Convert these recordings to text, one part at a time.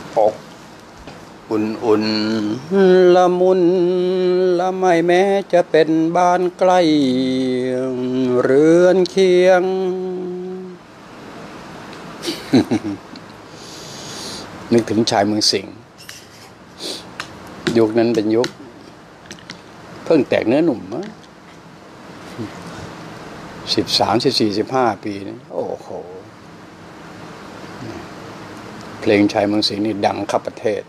อกอุ่นละมุนละไม่แม้จะเป็นบ้านใกล้เรือนเคียง นึกถึงชายเมืองสิงห์ยุคนั้นเป็นยุคเพิ่งแตกเนื้อหนุ่ม13 14 15 ปีนี่โอ้โหเพลงชายเมืองสิงห์นี่ดังขับประเทศ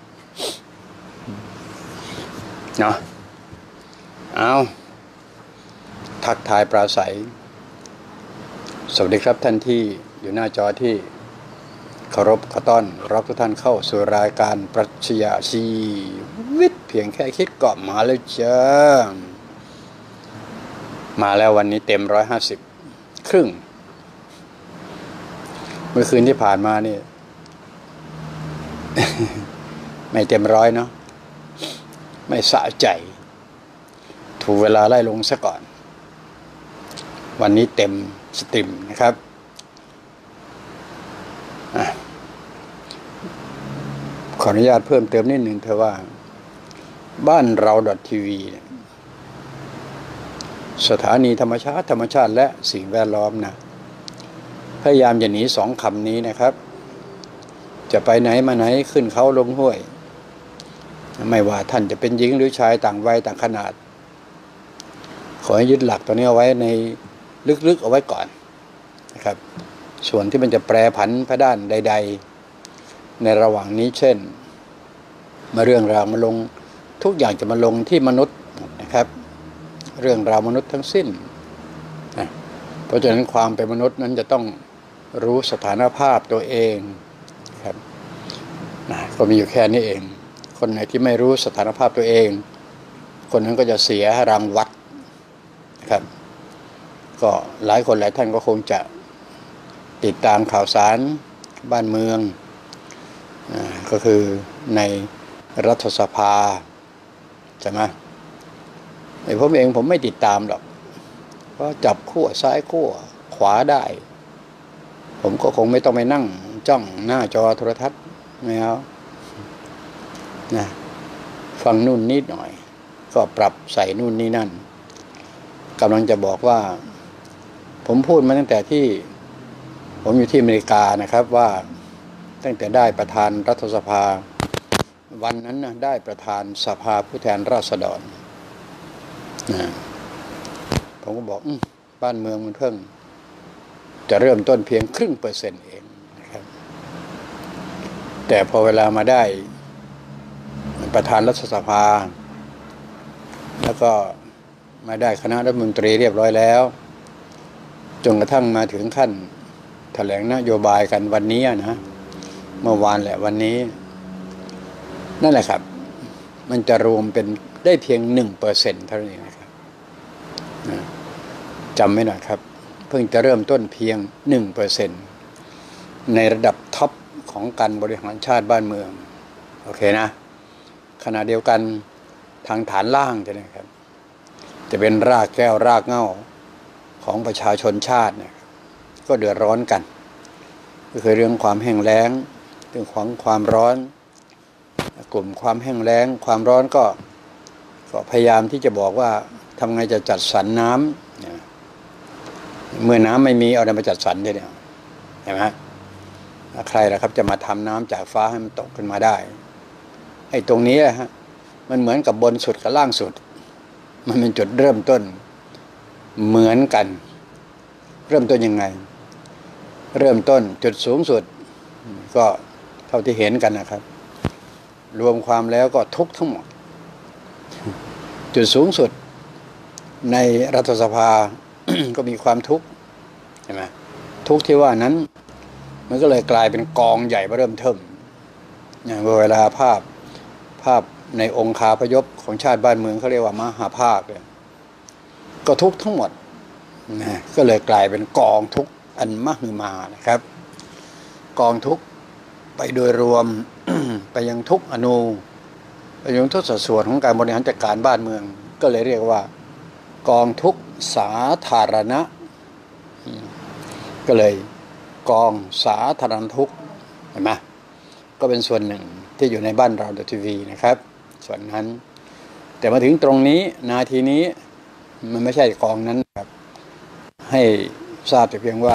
เนาะเอาทักทายปราศัยสวัสดีครับท่านที่อยู่หน้าจอที่เคารพขอต้อนรับทุกท่านเข้าสู่รายการปรัชญาชีวิตเพียงแค่คิดก็มาแล้วจ้ามาแล้ววันนี้เต็ม150ครึ่งเมื่อคืนที่ผ่านมานี่ ไม่เต็มร้อยเนาะไม่สะใจถูกเวลาไล่ลงซะก่อนวันนี้เต็มสตรีมนะครับขออนุญาตเพิ่มเติมนิดหนึ่งเถอะว่าบ้านเราทีวีสถานีธรรมชาติและสิ่งแวดล้อมนะพยายามอย่าหนีสองคำนี้นะครับจะไปไหนมาไหนขึ้นเขาลงห้วยไม่ว่าท่านจะเป็นหญิงหรือชายต่างวัยต่างขนาดขอให้ยึดหลักตัวนี้เอาไว้ในลึกๆเอาไว้ก่อนนะครับส่วนที่มันจะแปรผันไปด้านใดๆในระหว่างนี้เช่นมาเรื่องราวมาลงทุกอย่างจะมาลงที่มนุษย์นะครับเรื่องราวมนุษย์ทั้งสิ้นนะเพราะฉะนั้นความเป็นมนุษย์นั้นจะต้องรู้สถานภาพตัวเองครับนะก็มีอยู่แค่นี้เองคนไหนที่ไม่รู้สถานภาพตัวเองคนนั้นก็จะเสียรางวัลนะครับก็หลายคนหลายท่านก็คงจะติดตามข่าวสารบ้านเมืองก็คือในรัฐสภาใช่ไหมผมเองผมไม่ติดตามหรอกเพราะจับขั้วซ้ายขั้วขวาได้ผมก็คงไม่ต้องไปนั่งจ้องหน้าจอโทรทัศน์ไม่เอานะฟังนู่นนิดหน่อยก็ปรับใส่นู่นนี่นั่นกำลังจะบอกว่าผมพูดมาตั้งแต่ที่ผมอยู่ที่อเมริกานะครับว่าตั้งแต่ได้ประธานรัฐสภาวันนั้นนะได้ประธานสภาผู้แทนราษฎรนะผมก็บอกบ้านเมืองมันเพิ่งจะเริ่มต้นเพียง0.5%เองนะครับแต่พอเวลามาได้ประธานรัฐสภาแล้วก็มาได้คณะรัฐมนตรีเรียบร้อยแล้วจนกระทั่งมาถึงขั้นแถลงนโยบายกันวันนี้นะเมื่อวานแหละวันนี้นั่นแหละครับมันจะรวมเป็นได้เพียง1%เท่านั้นเองนะครับจำไว้หน่อยครับเพิ่งจะเริ่มต้นเพียง1%ในระดับท็อปของการบริหารชาติบ้านเมืองโอเคนะขณะเดียวกันทางฐานล่างจะนะครับจะเป็นรากแก้วรากเหง้าของประชาชนชาติเนี่ยก็เดือดร้อนกันก็คือเรื่องความแห้งแล้งเรื่องของความร้อนกลุ่มความแห้งแล้งความร้อนก็พยายามที่จะบอกว่าทำไงจะจัดสรรน้ำเมื่อน้ำไม่มีเอาอะไรมาจัดสรรได้เนี่ยเห็นไหมใครล่ะครับจะมาทำน้ำจากฟ้าให้มันตกขึ้นมาได้ไอ้ตรงนี้ฮะมันเหมือนกับบนสุดกับล่างสุดมันเป็นจุดเริ่มต้นเหมือนกันเริ่มต้นยังไงเริ่มต้นจุดสูงสุดก็เท่าที่เห็นกันนะครับรวมความแล้วก็ทุกข์ทั้งหมดจุดสูงสุดในรัฐสภา ก็มีความทุกข์ใช่ไหมทุกข์ที่ว่านั้นมันก็เลยกลายเป็นกองใหญ่เริ่มเทิมอย่างเวลาภาพในองค์คาพยพของชาติบ้านเมืองเขาเรียกว่ามหาภาคเลยก็ทุกข์ทั้งหมดนะก็เลยกลายเป็นกองทุกข์อันมหึมานะครับกองทุกข์ไปโดยรวม ไปยังทุกอนูไปยังทุกสัดส่วนของการบริหารจัดการบ้านเมืองก็เลยเรียกว่ากองทุกข์สาธารณะก็เลยกองสาธารณทุกข์เห็นไหมก็เป็นส่วนหนึ่งที่อยู่ในบ้านเราทีวีนะครับส่วนนั้นแต่มาถึงตรงนี้นาทีนี้มันไม่ใช่กองนั้นครับให้ทราบแต่เพียงว่า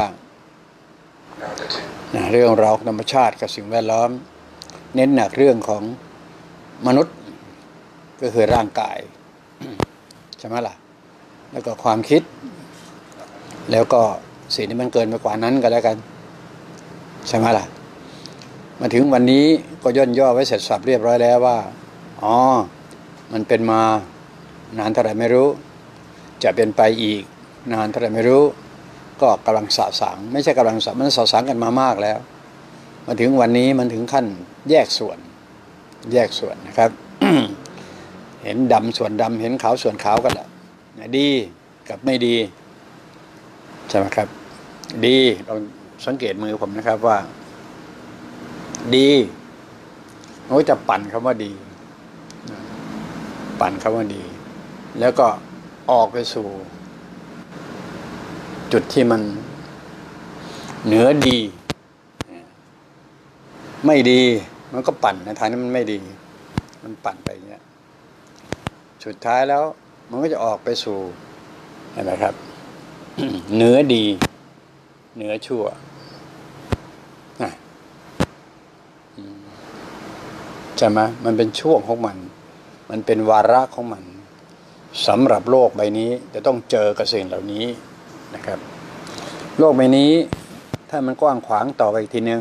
เรื่องราวธรรมชาติกับสิ่งแวดล้อมเน้นหนักเรื่องของมนุษย์ก็คือร่างกายใช่ไหมล่ะแล้วก็ความคิดแล้วก็สิ่งที่มันเกินไปกว่านั้นก็แล้วกันใช่ไหมล่ะมาถึงวันนี้ก็ย่นย่อไว้เสร็จสับเรียบร้อยแล้วว่าอ๋อมันเป็นมานานเท่าไหร่ไม่รู้จะเป็นไปอีกนานเท่าไหร่ไม่รู้ก็กำลังสะสางไม่ใช่กำลังมันสะสางกันมามากแล้วมาถึงวันนี้มันถึงขั้นแยกส่วนนะครับ เห็นดำส่วนดำเห็นขาวส่วนขาวกันแหละดีกับไม่ดีใช่ไหมครับดีลองสังเกตมือผมนะครับว่าดีมันก็จะปั่นคำว่าดีปั่นคำว่าดีแล้วก็ออกไปสู่จุดที่มันเหนือดีไม่ดีมันก็ปั่นในทางนี้มันไม่ดีมันปั่นไปอย่างเงี้ยสุดท้ายแล้วมันก็จะออกไปสู่อะไรครับ เหนือดีเหนือชั่วใช่ไหมมันเป็นช่วงของมันเป็นวาระของมันสำหรับโลกใบนี้จะต้องเจอกับสิ่งเหล่านี้นะครับโลกใบนี้ถ้ามันกว้างขวางต่อไปอีกทีนึง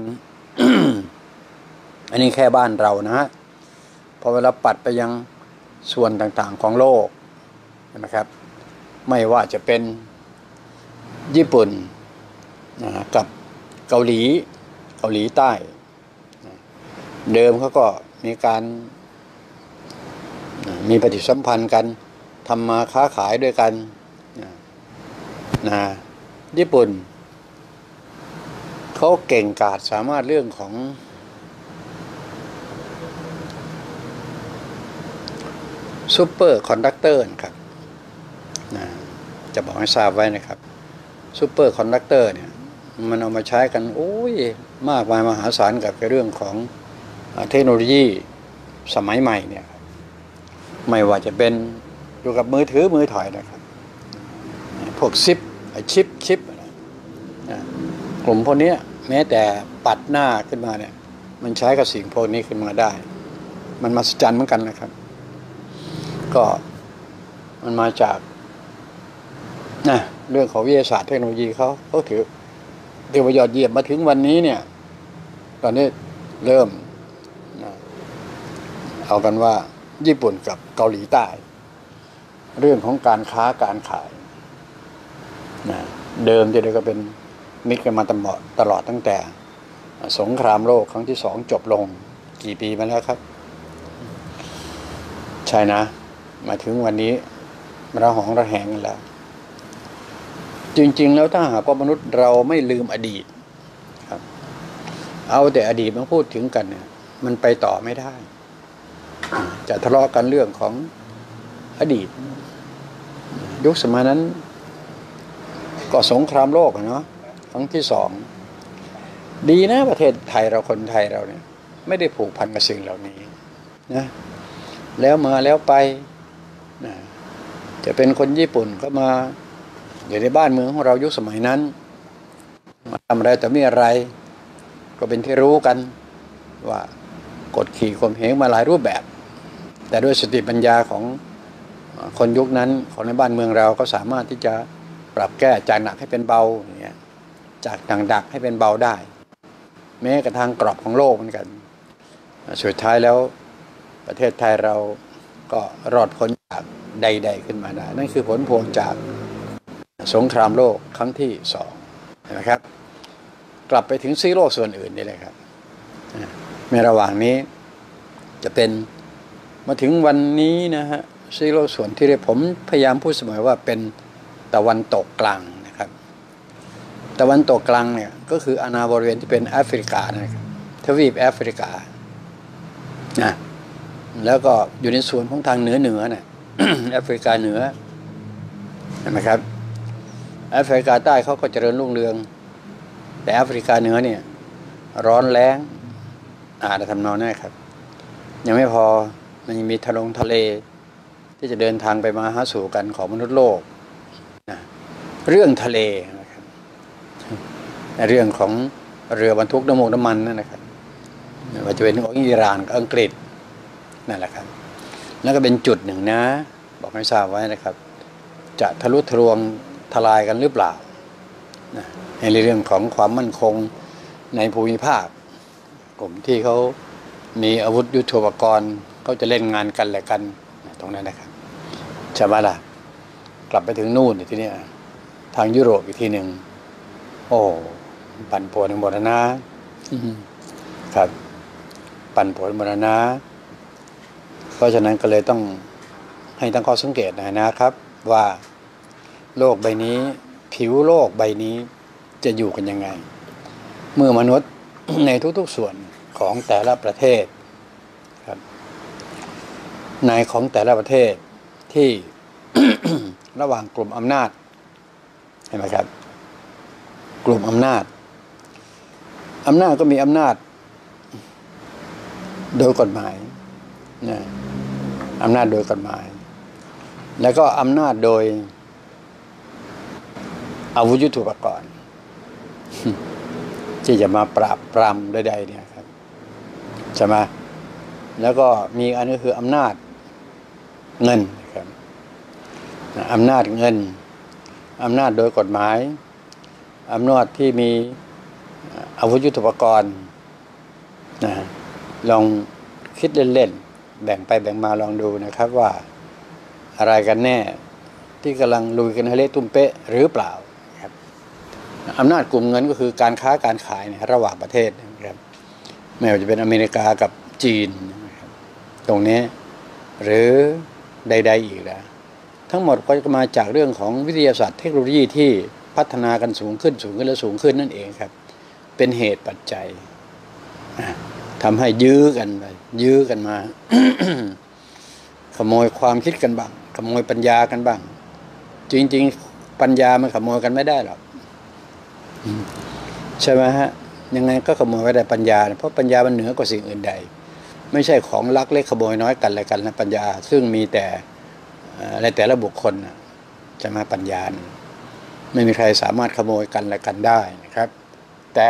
อันนี้แค่บ้านเรานะพอเวลาปัดไปยังส่วนต่างๆของโลกนะครับไม่ว่าจะเป็นญี่ปุ่นกับเกาหลีใต้เดิมเขาก็มีการมีปฏิสัมพันธ์กันทำมาค้าขายด้วยกันญี่ปุ่นเขาเก่งกาจสามารถเรื่องของซูเปอร์คอนดักเตอร์ครับจะบอกให้ทราบไว้นะครับซูเปอร์คอนดักเตอร์เนี่ยมันเอามาใช้กันโอ้ยมากมายมหาศาลกับเรื่องของเทคโนโลยีสมัยใหม่เนี่ยไม่ว่าจะเป็นอยู่กับมือถือมือถอยนะครับพวกชิปกลุ่มพวกนี้แม้แต่ปัดหน้าขึ้นมาเนี่ยมันใช้กับสิ่งพวกนี้ขึ้นมาได้มันมหัศจรรย์เหมือนกันนะครับก็มันมาจากเรื่องของวิทยาศาสตร์เทคโนโลยีเขาถือว่ายอดเยี่ยมมาถึงวันนี้เนี่ยตอนนี้เริ่มเอากันว่าญี่ปุ่นกับเกาหลีใต้เรื่องของการค้าการขายเดิมที่เดียวก็เป็นมิตรกันมาตลอดตั้งแต่สงครามโลกครั้งที่2จบลงกี่ปีมาแล้วครับใช่นะมาถึงวันนี้ระหองระแหงกันแล้วจริงๆแล้วถ้าหากว่ามนุษย์เราไม่ลืมอดีตครับเอาแต่อดีตมาพูดถึงกันเนี่ยมันไปต่อไม่ได้จะทะเลาะกันเรื่องของอดีตยุคสมัยนั้นก็สงครามโลกเนาะครั้งที่2ดีนะประเทศไทยเราคนไทยเราเนี่ยไม่ได้ผูกพันกับสิ่งเหล่านี้นะแล้วมาแล้วไปจะเป็นคนญี่ปุ่นก็มาอยู่ในบ้านเมืองของเรายุคสมัยนั้นมาทำอะไรแต่ไม่อะไรก็เป็นที่รู้กันว่ากดขี่ข่มเหงมาหลายรูปแบบแต่ด้วยสติปัญญาของคนยุคนั้นของในบ้านเมืองเราก็สามารถที่จะปรับแก้จากหนักให้เป็นเบาอย่างเงี้ยจากดักให้เป็นเบาได้แม้กระทั่งกรอบของโลกเหมือนกันสุดท้ายแล้วประเทศไทยเราก็รอดพ้นจากใดๆขึ้นมาได้นั่นคือผลพวงจากสงครามโลกครั้งที่2นะครับกลับไปถึงซีโร่ส่วนอื่นนี่เลยครับในระหว่างนี้จะเป็นมาถึงวันนี้นะฮะซีโร่ส่วนที่ผมพยายามพูดเสมอว่าเป็นตะวันตกกลางนะครับตะวันตกกลางเนี่ยก็คืออาณาบริเวณที่เป็นแอฟริกานะครับทวีปแอฟริกาแล้วก็อยู่ในส่วนของทางเหนือน่ะ แอฟริกาเหนือเห็นไหมครับแอฟริกาใต้เขาก็เจริญรุ่งเรืองแต่แอฟริกาเหนือเนี่ยร้อนแล้งทำนองนั้นครับยังไม่พอมันยังมีทะเลที่จะเดินทางไปมาหาสู่กันของมนุษย์โลกนะเรื่องทะเลนะครับเรื่องของเรือบรรทุกน้ำมันนั่นนะครับว่าจะเป็นของอิหร่านกับอังกฤษนั่นแหละครับแล้วก็เป็นจุดหนึ่งนะบอกให้ทราบไว้นะครับจะทะลุทะลวงทลายกันหรือเปล่านะในเรื่องของความมั่นคงในภูมิภาคกลุ่มที่เขามีอาวุธยุทโธปกรณ์เขาจะเล่นงานกันแหละกันตรงนั้นนะครับใช่ไหมล่ะกลับไปถึงนู่นที่นี่ทางยุโรปอีกทีหนึ่งโอ้ปั่นป่วนหมดนะครับปั่นป่วนหมดนะเพราะฉะนั้นก็เลยต้องให้ตั้งข้อสังเกตนะครับว่าโลกใบนี้ผิวโลกใบนี้จะอยู่กันยังไงเมื่อมนุษย์ ในทุกๆส่วนของแต่ละประเทศครับในของแต่ละประเทศที่ ระหว่างกลุ่มอำนาจเห็นไหมครับกลุ่มอำนาจก็มีอำนาจโดยกฎหมายนะอำนาจโดยกฎหมายแล้วก็อำนาจโดยอาวุธยุทโธปกรณ์ที่จะมาปราบปรามใดๆเนี่ยครับใช่ไหมแล้วก็มีอันนี้คืออำนาจเงินครับอำนาจเงินอำนาจโดยกฎหมายอำนาจที่มีอาวุธยุทโธปกรณ์นะลองคิดเล่นๆแบ่งไปแบ่งมาลองดูนะครับว่าอะไรกันแน่ที่กำลังลุยกันให้เละตุ้มเป๊ะหรือเปล่าครับอำนาจกลุ่มเงินก็คือการค้าการขายระหว่างประเทศนะครับไม่ว่าจะเป็นอเมริกากับจีนนะครับตรงนี้หรือใดๆอีกนะทั้งหมดก็มาจากเรื่องของวิทยาศาสตร์เทคโนโลยีที่พัฒนากันสูงขึ้นและสูงขึ้นนั่นเองครับเป็นเหตุปัจจัยทำให้ยื้อกันมา ขโมยความคิดกันบ้างขโมยปัญญากันบ้างจริงๆปัญญามันขโมยกันไม่ได้หรอกใช่ไหมฮะยังไงก็ขโมยไม่ได้ปัญญาเพราะปัญญามันเหนือกว่าสิ่งอื่นใดไม่ใช่ของลักเล็กขโมยน้อยกันอะไรกันนะปัญญาซึ่งมีแต่ในแต่ละบุคคลจะมาปัญญาไม่มีใครสามารถขโมยกันและกันได้นะครับแต่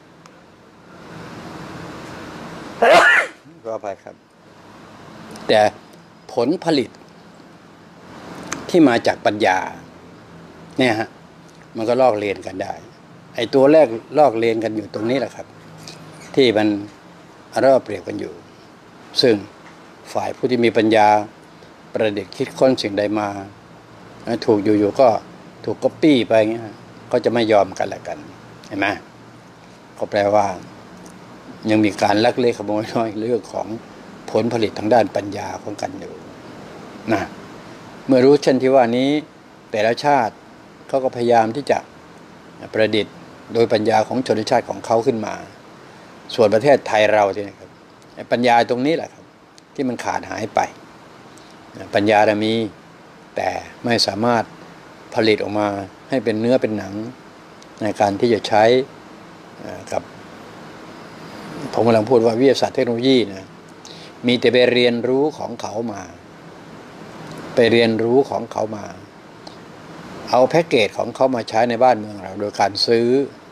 ก็ไปครับแต่ผลผลิตที่มาจากปัญญาเนี่ยฮะมันก็ลอกเลียนกันได้ไอ้ตัวแรกลอกเลียนกันอยู่ตรงนี้แหละครับที่มันเราเปรียบกันอยู่ซึ่งฝ่ายผู้ที่มีปัญญาประดิษฐ์คิดค้นสิ่งใดมาถูกอยู่ๆก็ถูกก๊อปปี้ไปเงี้ยก็จะไม่ยอมกันแหละกันเห็นไหมก็แปลว่ายังมีการลักเล็กขโมยน้อยเรื่องของผลผลิตทางด้านปัญญาของกันอยู่นะเมื่อรู้เช่นที่ว่านี้แต่ละชาติเขาก็พยายามที่จะประดิษฐ์โดยปัญญาของชนชาติของเขาขึ้นมาส่วนประเทศไทยเราที่นะครับปัญญาตรงนี้แหละครับที่มันขาดหายไปปัญญาเรามีแต่ไม่สามารถผลิตออกมาให้เป็นเนื้อเป็นหนังในการที่จะใช้กับผมกำลังพูดว่าวิทยาศาสตร์เทคโนโลยีนะมีแต่ไปเรียนรู้ของเขามาเอาแพ็กเกจของเขามาใช้ในบ้านเมืองเราโดยการซื้อ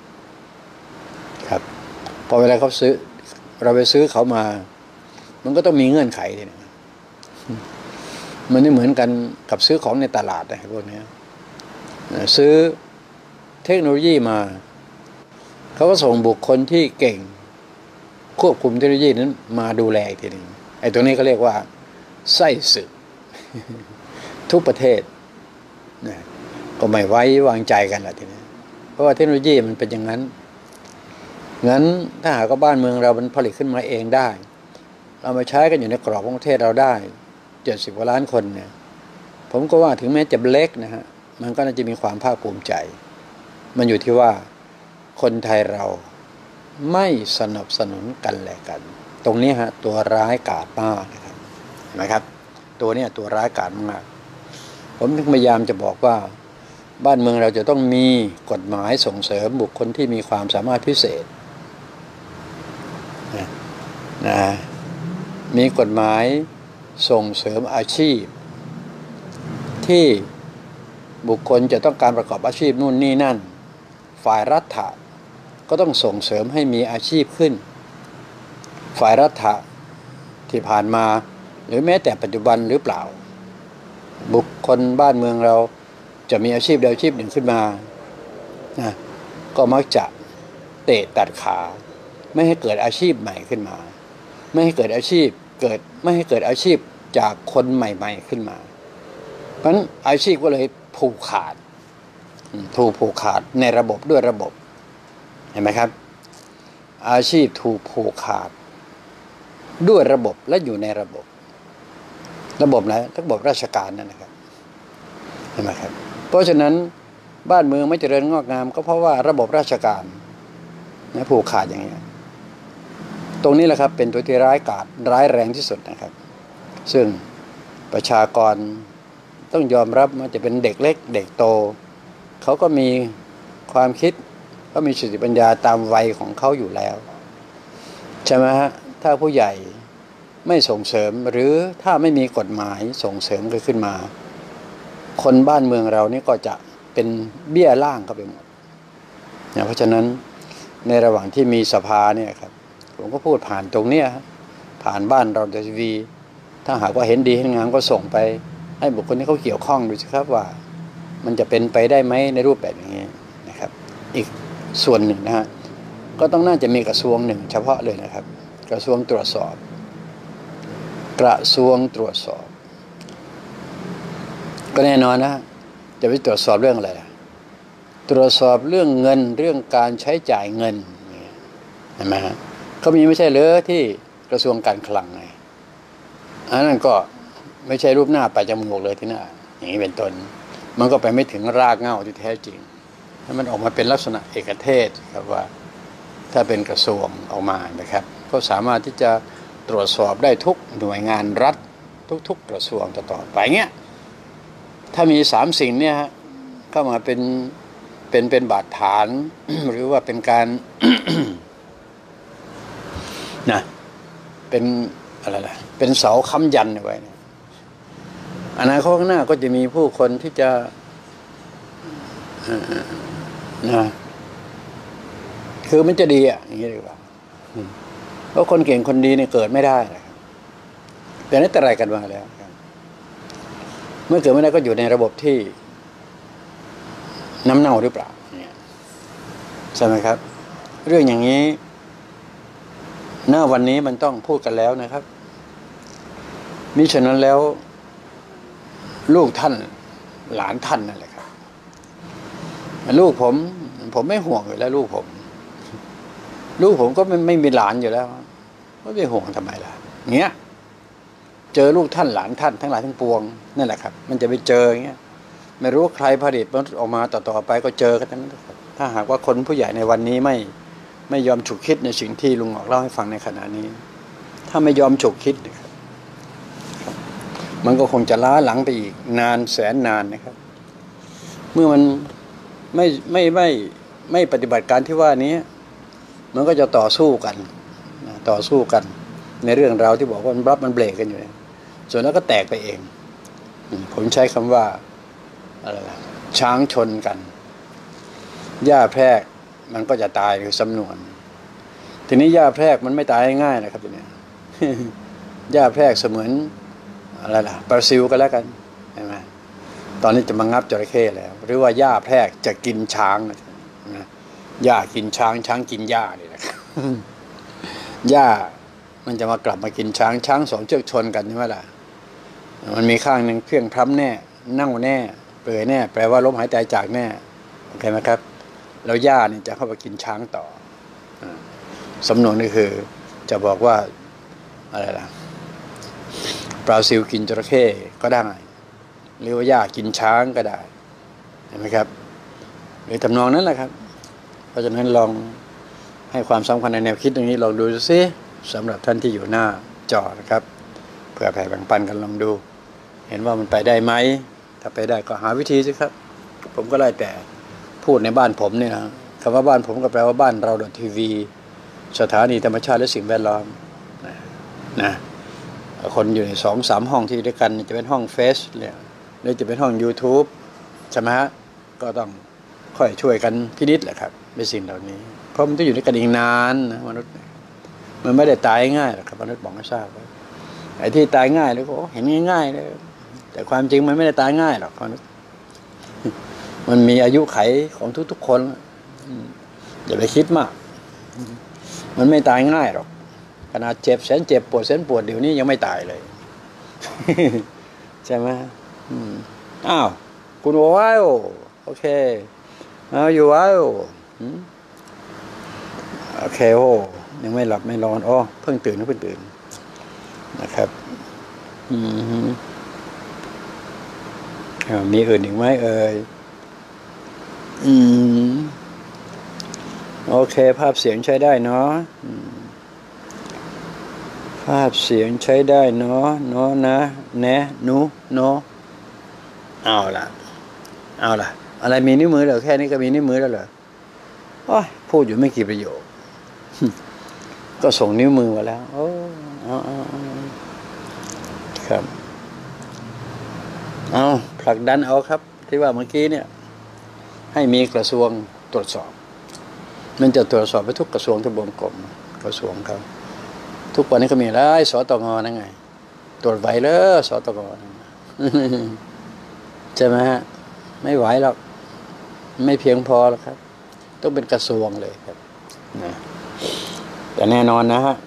ครับพอเวลาเขาซื้อเราไปซื้อเขามามันก็ต้องมีเงื่อนไขทีนึงมันไม่เหมือนกันกับซื้อของในตลาดนะพวกนี้ซื้อเทคโนโลยีมาเขาก็ส่งบุคคลที่เก่งควบคุมเทคโนโลยีนั้นมาดูแลอีกทีนึงไอ้ตัวนี้เขาเรียกว่าไส้ศึก ทุกประเทศนะก็ไม่ไว้วางใจกันละทีนี้เพราะว่าเทคโนโลยีมันเป็นอย่างนั้นงั้นถ้าหากว่าบ้านเมืองเรามันผลิตขึ้นมาเองได้เรามาใช้กันอยู่ในกรอบของประเทศเราได้70 กว่าล้านคนเนี่ยผมก็ว่าถึงแม้จะเล็กนะฮะมันก็น่าจะมีความภาคภูมิใจมันอยู่ที่ว่าคนไทยเราไม่สนับสนุนกันและกันตรงนี้ฮะตัวร้ายกาจมากนะครับเห็นไหมครับตัวนี้ตัวร้ายกาจมากผมพยายามจะบอกว่าบ้านเมืองเราจะต้องมีกฎหมายส่งเสริมบุคคลที่มีความสามารถพิเศษนะมีกฎหมายส่งเสริมอาชีพที่บุคคลจะต้องการประกอบอาชีพนู่นนี่นั่นฝ่ายรัฐะก็ต้องส่งเสริมให้มีอาชีพขึ้นฝ่ายรัฐะที่ผ่านมาหรือแม้แต่ปัจจุบันหรือเปล่าบุคคลบ้านเมืองเราจะมีอาชีพใดอาชีพหนึ่งขึ้นมานะก็มักจะเตะตัดขาไม่ให้เกิดอาชีพใหม่ขึ้นมาไม่ให้เกิดอาชีพไม่ให้เกิดอาชีพจากคนใหม่ๆขึ้นมาเพราะฉะนั้นอาชีพก็เลยผูกขาดถูกผูกขาดในระบบด้วยระบบเห็นไหมครับอาชีพถูกผูกขาดด้วยระบบและอยู่ในระบบไหนระบบราชการนั่นนะครับเห็นไหมครับเพราะฉะนั้นบ้านเมืองไม่เจริญงอกงามก็เพราะว่าระบบราชการนะผูกขาดอย่างนี้ตรงนี้แหละครับเป็นตัวที่ร้ายแรงที่สุดนะครับซึ่งประชากรต้องยอมรับว่าจะเป็นเด็กเล็กเด็กโตเขาก็มีความคิดก็มีสติปัญญาตามวัยของเขาอยู่แล้วใช่ไหมฮะถ้าผู้ใหญ่ไม่ส่งเสริมหรือถ้าไม่มีกฎหมายส่งเสริมขึ้นมาคนบ้านเมืองเรานี่ก็จะเป็นเบี้ยล่างเข้าไปหมดเพราะฉะนั้นในระหว่างที่มีสภาเนี่ยครับผมก็พูดผ่านตรงเนี้ยผ่านบ้านเราทีวีถ้าหากว่าเห็นดีเห็นงามก็ส่งไปให้บุคคลที่เขาเกี่ยวข้องดูสิครับว่ามันจะเป็นไปได้ไหมในรูปแบบอย่างนี้นะครับอีกส่วนหนึ่งนะฮะก็ต้องน่าจะมีกระทรวงหนึ่งเฉพาะเลยนะครับกระทรวงตรวจสอบก็แน่นอนนะจะไปตรวจสอบเรื่องอะไรตรวจสอบเรื่องเงินเรื่องการใช้จ่ายเงินเห็นไหมฮะเขามีไม่ใช่เหรอที่กระทรวงการคลังไงอันนั้นก็ไม่ใช่รูปหน้าปลายจมูกเลยที่หน้าอย่างนี้เป็นต้นมันก็ไปไม่ถึงรากเหง้าที่แท้จริงถ้ามันออกมาเป็นลักษณะเอกเทศครับว่าถ้าเป็นกระทรวงออกมานะครับก็สามารถที่จะตรวจสอบได้ทุกหน่วยงานรัฐทุกกระทรวงต่อไปเงี้ยถ้ามี3สิ่งเนี่ยฮะเข้ามาเป็นบาดฐาน หรือว่าเป็นการ นะเป็นอะไรล่ะเป็นเสาค้ำยันไว้อนาคตข้างหน้าก็จะมีผู้คนที่จะนะคือมันจะดีอ่ะอย่างนี้ดีกว่าเพราะคนเก่งคนดีเนี่ยเกิดไม่ได้แต่นั่นแต่ไรกันมาแล้วเมื่อเกิดไม่ได้ก็อยู่ในระบบที่น้ำเน่าหรือเปล่าเนี่ยใช่ไหมครับเรื่องอย่างนี้หน้าวันนี้มันต้องพูดกันแล้วนะครับมิฉะนั้นแล้วลูกท่านหลานท่านนั่นแหละครับลูกผมไม่ห่วงอยู่แล้วลูกผมก็ไม่มีหลานอยู่แล้วไม่ห่วงทำไมล่ะเงี้ยเจอลูกท่านหลานท่านทั้งหลายทั้งปวงนั่นแหละครับมันจะไปเจออย่างเงี้ยไม่รู้ใครผลิตมันออกมาต่อไปก็เจอกันทั้งนั้นครับถ้าหากว่าคนผู้ใหญ่ในวันนี้ไม่ยอมฉุกคิดในสิ่งที่ลุงออกเล่าให้ฟังในขณะนี้ถ้าไม่ยอมฉุกคิดนะครับมันก็คงจะล้าหลังไปอีกนานแสนนานนะครับเมื่อมันไม่ปฏิบัติการที่ว่านี้มันก็จะต่อสู้กันในเรื่องราวที่บอกว่ามันเบรกกันอยู่เนี่ยส่วนแล้วก็แตกไปเองผมใช้คำว่าอะไรล่ะช้างชนกันหญ้าแพรกมันก็จะตายคือสำนวนทีนี้หญ้าแพรกมันไม่ตายง่ายๆนะครับทีนี้หญ้าแพรกเสมือนอะไรล่ะปลาซิวก็แล้วกันใช่ไหมตอนนี้จะมางับจระเข้แล้วหรือว่าหญ้าแพรกจะกินช้างนะหญ้ากินช้างกินหญ้านี่แหละหญ้ามันจะมากลับมากินช้างสองเชือกชนกันใช่ไหมล่ะมันมีข้างหนึ่งเพียงพร้ำแน่เน่าแน่เปื่อยแน่แปลว่าล้มหายใจจากแน่โอเคไหมครับแล้วหญ้าเนี่ยจะเข้าไปกินช้างต่อสำนวนนี่คือจะบอกว่าอะไรล่ะปลาซิวกินจระเข้ก็ได้หรือว่าหญ้ากินช้างก็ได้เห็นไหมครับหรือทำนองนั้นแหละครับเพราะฉะนั้นลองให้ความสำคัญในแนวคิดตรงนี้ลองดูซิสำหรับท่านที่อยู่หน้าจอนะครับเพื่อแผ่แบ่งปันกันลองดูเห็นว่ามันไปได้ไหมถ้าไปได้ก็หาวิธีสิครับผมก็ไล่แต่พูดในบ้านผมเนี่ยนะคำว่าบ้านผมก็แปลว่าบ้านเราทีวีสถานีธรรมชาติและสิ่งแวดล้อมนะนะคนอยู่ใน2-3ห้องที่ด้วยกันจะเป็นห้องเฟซเนี่ยหรือจะเป็นห้อง YouTube ใช่ไหมฮะก็ต้องค่อยช่วยกันพินิจแหละครับในสิ่งเหล่านี้เพราะมันต้องอยู่ด้วยกันอีกนานนะมนุษย์มันไม่ได้ตายง่ายหรอกครับมนุษย์บอกให้ทราบไอ้ที่ตายง่ายแล้วก็เห็นง่ายๆเลยแต่ความจริงมันไม่ได้ตายง่ายหรอกมนุษย์มันมีอายุไขของทุกๆคนอย่าไปคิดมากมันไม่ตายง่ายหรอกขนาดเจ็บแสนเจ็บปวดแสนปวดเดี๋ยวนี้ยังไม่ตายเลยใช่ไหมอ้าวคุณว้าวโอเคเอาอยู่ว้าวโอเคโอ้ยังไม่หลับไม่นอนอ๋อเพิ่งตื่นนะครับมีอื่นอีกไหมเอ่ยโอเคภาพเสียงใช้ได้เนาะภาพเสียงใช้ได้เนาะนะแนะนูเนาะเอาล่ะอะไรมีนิ้วมือเหรอแค่นี้ก็มีนิ้วมือแล้วเหรอโอ้ยพูดอยู่ไม่กี่ประโยคก็ส่งนิ้วมือมาแล้วโอ้ครับเอาผลักดันเอาครับที่ว่าเมื่อกี้เนี่ยให้มีกระทรวงตรวจสอบมันจะตรวจสอบไปทุกกระทรวงทุกวงกลมกระทรวงเขาทุกวันนี้ก็มีแล้วสตงนั่นไงตรวจไหวเลยสตงใช่ไหมฮะไม่ไหวหรอกไม่เพียงพอหรอกครับต้องเป็นกระทรวงเลยครับนะแต่แน่นอนนะฮะ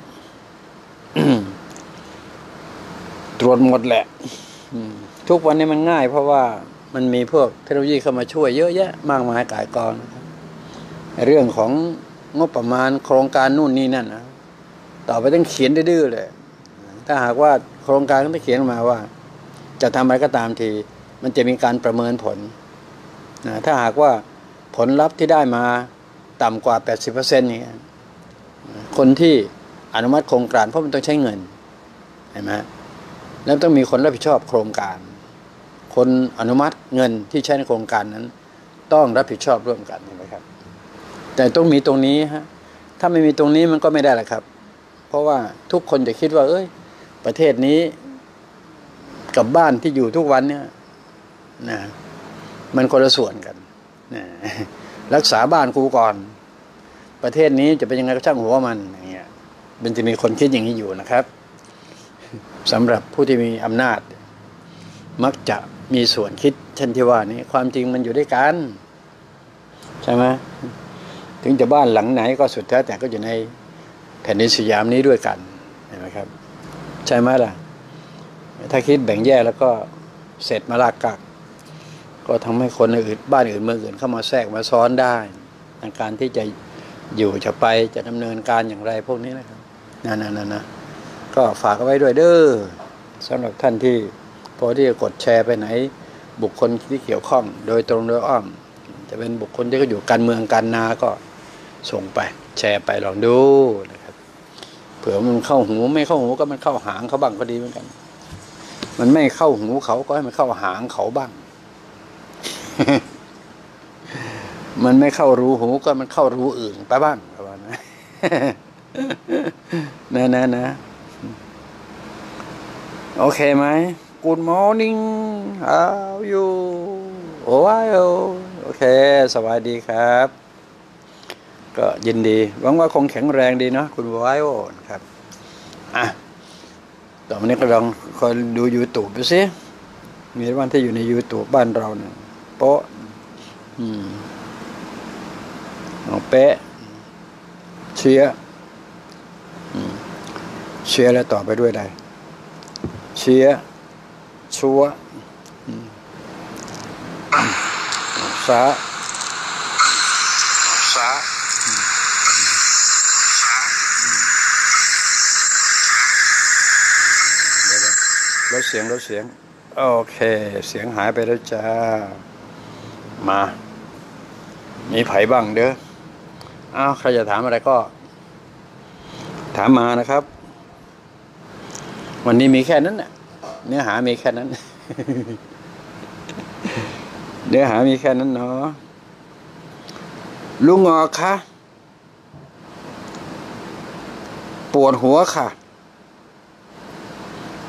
ตรวจหมดแหละทุกวันนี้มันง่ายเพราะว่ามันมีพวกเทคโนโลยีเข้ามาช่วยเยอะแยะมากมายก่ายกองนะครับเรื่องของงบประมาณโครงการนู่นนี่นั่นนะต่อไปต้องเขียนดื้อเลยถ้าหากว่าโครงการต้องเขียนมาว่าจะทำอะไรก็ตามทีมันจะมีการประเมินผลนะถ้าหากว่าผลลัพธ์ที่ได้มาต่ำกว่า 80% นี่คนที่อนุมัติโครงการเพราะมันต้องใช้เงินเห็นไหมแล้วต้องมีคนรับผิดชอบโครงการคนอนุมัติเงินที่ใช้ในโครงการนั้นต้องรับผิดชอบร่วมกันเห็นไหมครับแต่ต้องมีตรงนี้ฮะถ้าไม่มีตรงนี้มันก็ไม่ได้แหละครับเพราะว่าทุกคนจะคิดว่าประเทศนี้กับบ้านที่อยู่ทุกวันเนี่ยนะมันคนละส่วนกันนะรักษาบ้านกูก่อนประเทศนี้จะเป็นยังไงก็ช่างหัวมันอย่างเงี้ยมันจะมีคนคิดอย่างนี้อยู่นะครับสำหรับผู้ที่มีอำนาจมักจะมีส่วนคิดเช่นที่ว่านี้ความจริงมันอยู่ด้วยกันใช่ไหมถึงจะบ้านหลังไหนก็สุดแท้แต่ก็อยู่ในแผ่นดินสยามนี้ด้วยกันเห็นไหมครับใช่ไหมล่ะถ้าคิดแบ่งแยกแล้วก็เสร็จมาลากกักก็ทำให้คนอื่นบ้านอื่นเมืองอื่นเข้ามาแทรกมาซ้อนได้ในการที่จะอยู่จะไปจะดำเนินการอย่างไรพวกนี้นะครับนะก็ฝากเอาไว้ด้วยเด้อสำหรับท่านที่พอที่จะกดแชร์ไปไหนบุคคลที่เกี่ยวข้องโดยตรงโดยอ้อมจะเป็นบุคคลที่เขาอยู่การเมืองการนาก็ส่งไปแชร์ไปลองดูนะครับเผื่อมันเข้าหูไม่เข้าหูก็มันเข้าหางเขาบ้างก็ดีเหมือนกันมันไม่เข้าหูเขาก็ให้มันเข้าหางเขาบ้าง มันไม่เข้ารูหูก็มันเข้ารูอื่นไปบ้างประมาณนั้นนะโอเคไหม Good morning how you โอ้ยโอเคสวัสดีครับก็ยินดีหวังว่าคงแข็งแรงดีเนาะคุณวายโอครับต่อไปนี้ก็ลองคอยดู YouTube ดูสิมีวันที่อยู่ใน YouTube บ้านเราเนี่ยโป๊ะเป๊ะเชียร์แล้วต่อไปด้วยได้เชียร์ชัวสาลดเสียงโอเคเสียงหายไปแล้วจ้ามามีไผบ้างเด้อใครจะถามอะไรก็ถามมานะครับวันนี้มีแค่นั้นน่ะเนื้อหามีแค่นั้น เนื้อหามีแค่นั้นเนาะลุงงอค่ะปวดหัวค่ะ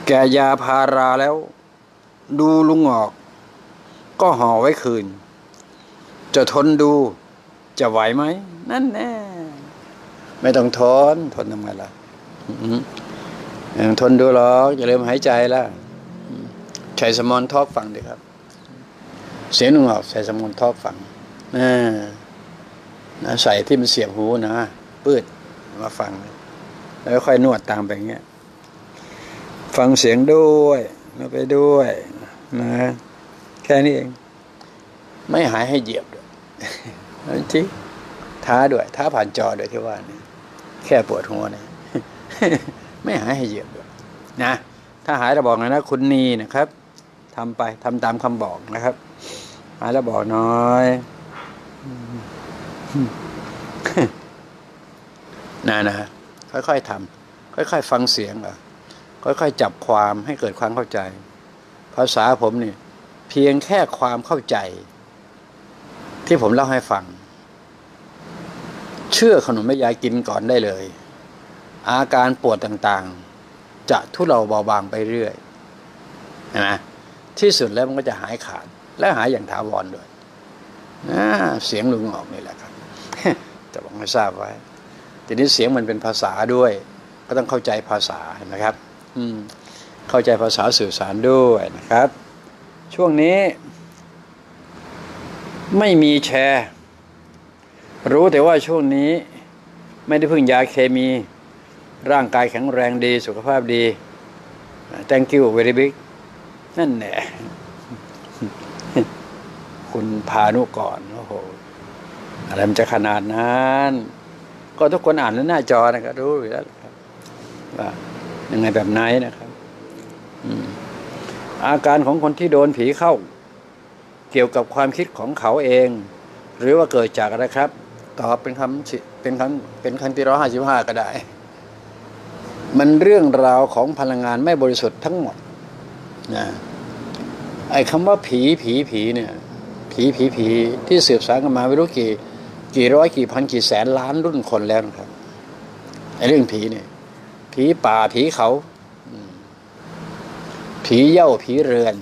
แก่ยาพาราแล้วดูลุงออกก็ห่อไว้คืนจะทนดูจะไหวไหมนั่นแน่ไม่ต้องทนทนทำไมล่ะทนดูหรอกอย่าลืมหายใจละใช้สมอนทอกฟังดิครับเสียงลุงออกใส่สมอนทอกฟังใส่ที่มันเสียบหูนะปืดมาฟังแล้วค่อยนวดตามไปอย่างเงี้ยฟังเสียงด้วยแล้วไปด้วยนะแค่นี้เองไม่หายให้เหยียบด้วยจริงท้าด้วยท้าผ่านจอด้วยที่ว่านี่แค่ปวดหัวเนี่ยไม่หายให้เหยียบด้วยนะถ้าหายเราบอกนะคุณนีนะครับทำไปทำตามคำบอกนะครับหายแล้วบอกน้อยนะค่อยๆทำค่อยๆฟังเสียงค่อยๆจับความให้เกิดความเข้าใจภาษาผมนี่เพียงแค่ความเข้าใจที่ผมเล่าให้ฟังเชื่อขนมแม่ยายกินก่อนได้เลยอาการปวดต่างๆจะทุเลาเบาบางไปเรื่อยนะที่สุดแล้วมันก็จะหายขาดและหายอย่างถาวรด้วยเสียงลุงออกนี่แหละครับจะบอกให้ทราบไว้ทีนี้เสียงมันเป็นภาษาด้วยก็ต้องเข้าใจภาษาเห็นไหมครับเข้าใจภาษาสื่อสารด้วยนะครับช่วงนี้ไม่มีแชร์รู้แต่ว่าช่วงนี้ไม่ได้พึ่งยาเคมีร่างกายแข็งแรงดีสุขภาพดี thank you very big นั่นแหละคุณพานุก่อนโอ้โหอะไรมันจะขนาดนั้นก็ทุกคนอ่านหน้าจอนะครับรู้อยู่แล้วครับว่ายังไงแบบไหนนะครับอาการของคนที่โดนผีเข้าเกี่ยวกับความคิดของเขาเองหรือว่าเกิดจากอะไรครับตอบเป็นคำที่155ก็ได้มันเรื่องราวของพลังงานไม่บริสุทธิ์ทั้งหมดนะไอ้คำว่าผีเนี่ยผีที่สืบสานกันมาไม่รู้กี่ร้อยกี่พันกี่แสนล้านรุ่นคนแล้วนะครับไอ้เรื่องผีเนี่ยผีป่าผีเขาผีเหย้าผีเรือน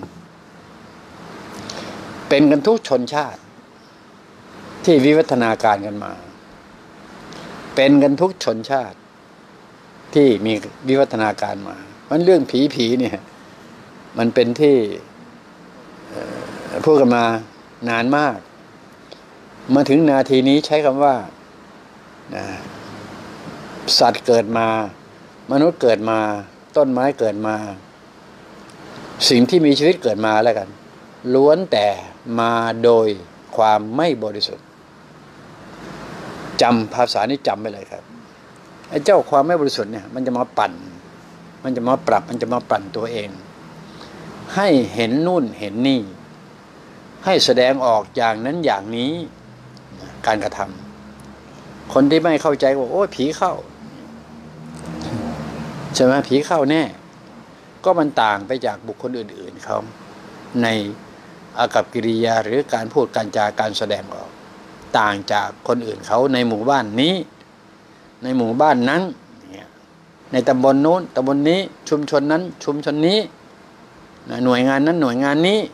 เป็นกันทุกชนชาติที่วิวัฒนาการกันมาเป็นกันทุกชนชาติที่มีวิวัฒนาการมามันเรื่องผีเนี่ยมันเป็นที่พูดกันมานานมากมาถึงนาทีนี้ใช้คำว่าสัตว์เกิดมามนุษย์เกิดมาต้นไม้เกิดมาสิ่งที่มีชีวิตเกิดมาแล้วกันล้วนแต่มาโดยความไม่บริสุทธิ์จำภาษานี้จำไปเลยครับไอ้เจ้าความไม่บริสุทธิ์เนี่ยมันจะมาปั่นมันจะมาปรับมันจะมาปั่นตัวเองให้เห็นนู่นเห็นนี่ให้แสดงออกอย่างนั้นอย่างนี้การกระทำคนที่ไม่เข้าใจว่าโอ้ผีเข้าใช่ไหมผีเข้าแน่ก็มันต่างไปจากบุคคลอื่นๆเขาในอากัปกิริยาหรือการพูดการจาการแสดงออกต่างจากคนอื่นเขาในหมู่บ้านนี้ในหมู่บ้านนั้นในตำบลนู้นตำบลนี้ชุมชนนั้นชุมชนนี้หน่วยงานนั้นหน่วยงานนี้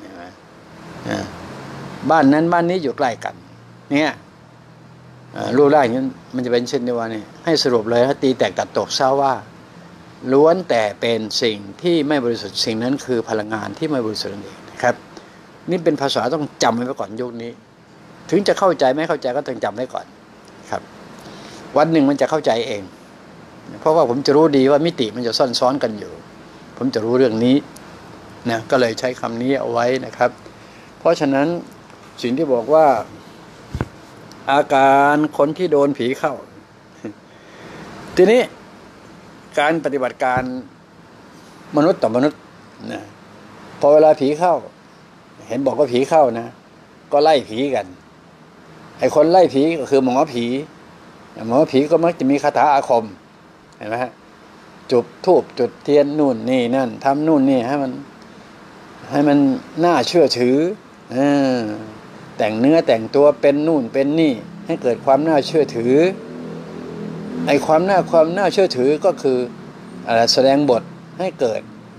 บ้านนั้นบ้านนี้อยู่ใกล้กันเนี่ยรูปร่างนี้มันจะเป็นเช่นเดียวกันนี่ให้สรุปเลยถ้าตีแตกตัดตกเศร้าว่าล้วนแต่เป็นสิ่งที่ไม่บริสุทธิ์สิ่งนั้นคือพลังงานที่ไม่บริสุทธิ์นั่นเองนะครับนี่เป็นภาษาต้องจำไว้ก่อนยุคนี้ถึงจะเข้าใจไม่เข้าใจก็ต้องจำไว้ก่อนครับวันหนึ่งมันจะเข้าใจเองเพราะว่าผมจะรู้ดีว่ามิติมันจะซ่อนซ้อนกันอยู่ผมจะรู้เรื่องนี้นะก็เลยใช้คำนี้เอาไว้นะครับเพราะฉะนั้นสิ่งที่บอกว่าอาการคนที่โดนผีเข้าทีนี้การปฏิบัติการมนุษย์ต่อมนุษย์นะพอเวลาผีเข้าเห็นบอกว่าผีเข้านะก็ไล่ผีกันไอ้คนไล่ผีก็คือหมอผีก็มักจะมีคาถาอาคมเห็นไหมฮะจุดธูปจุดเทียนนู่นนี่นั่นทำนู่นนี่ให้มันน่าเชื่อถือแต่งเนื้อแต่งตัวเป็นนู่นเป็นนี่ให้เกิดความน่าเชื่อถือไอ้ความน่าเชื่อถือก็คือแสดงบทให้เกิด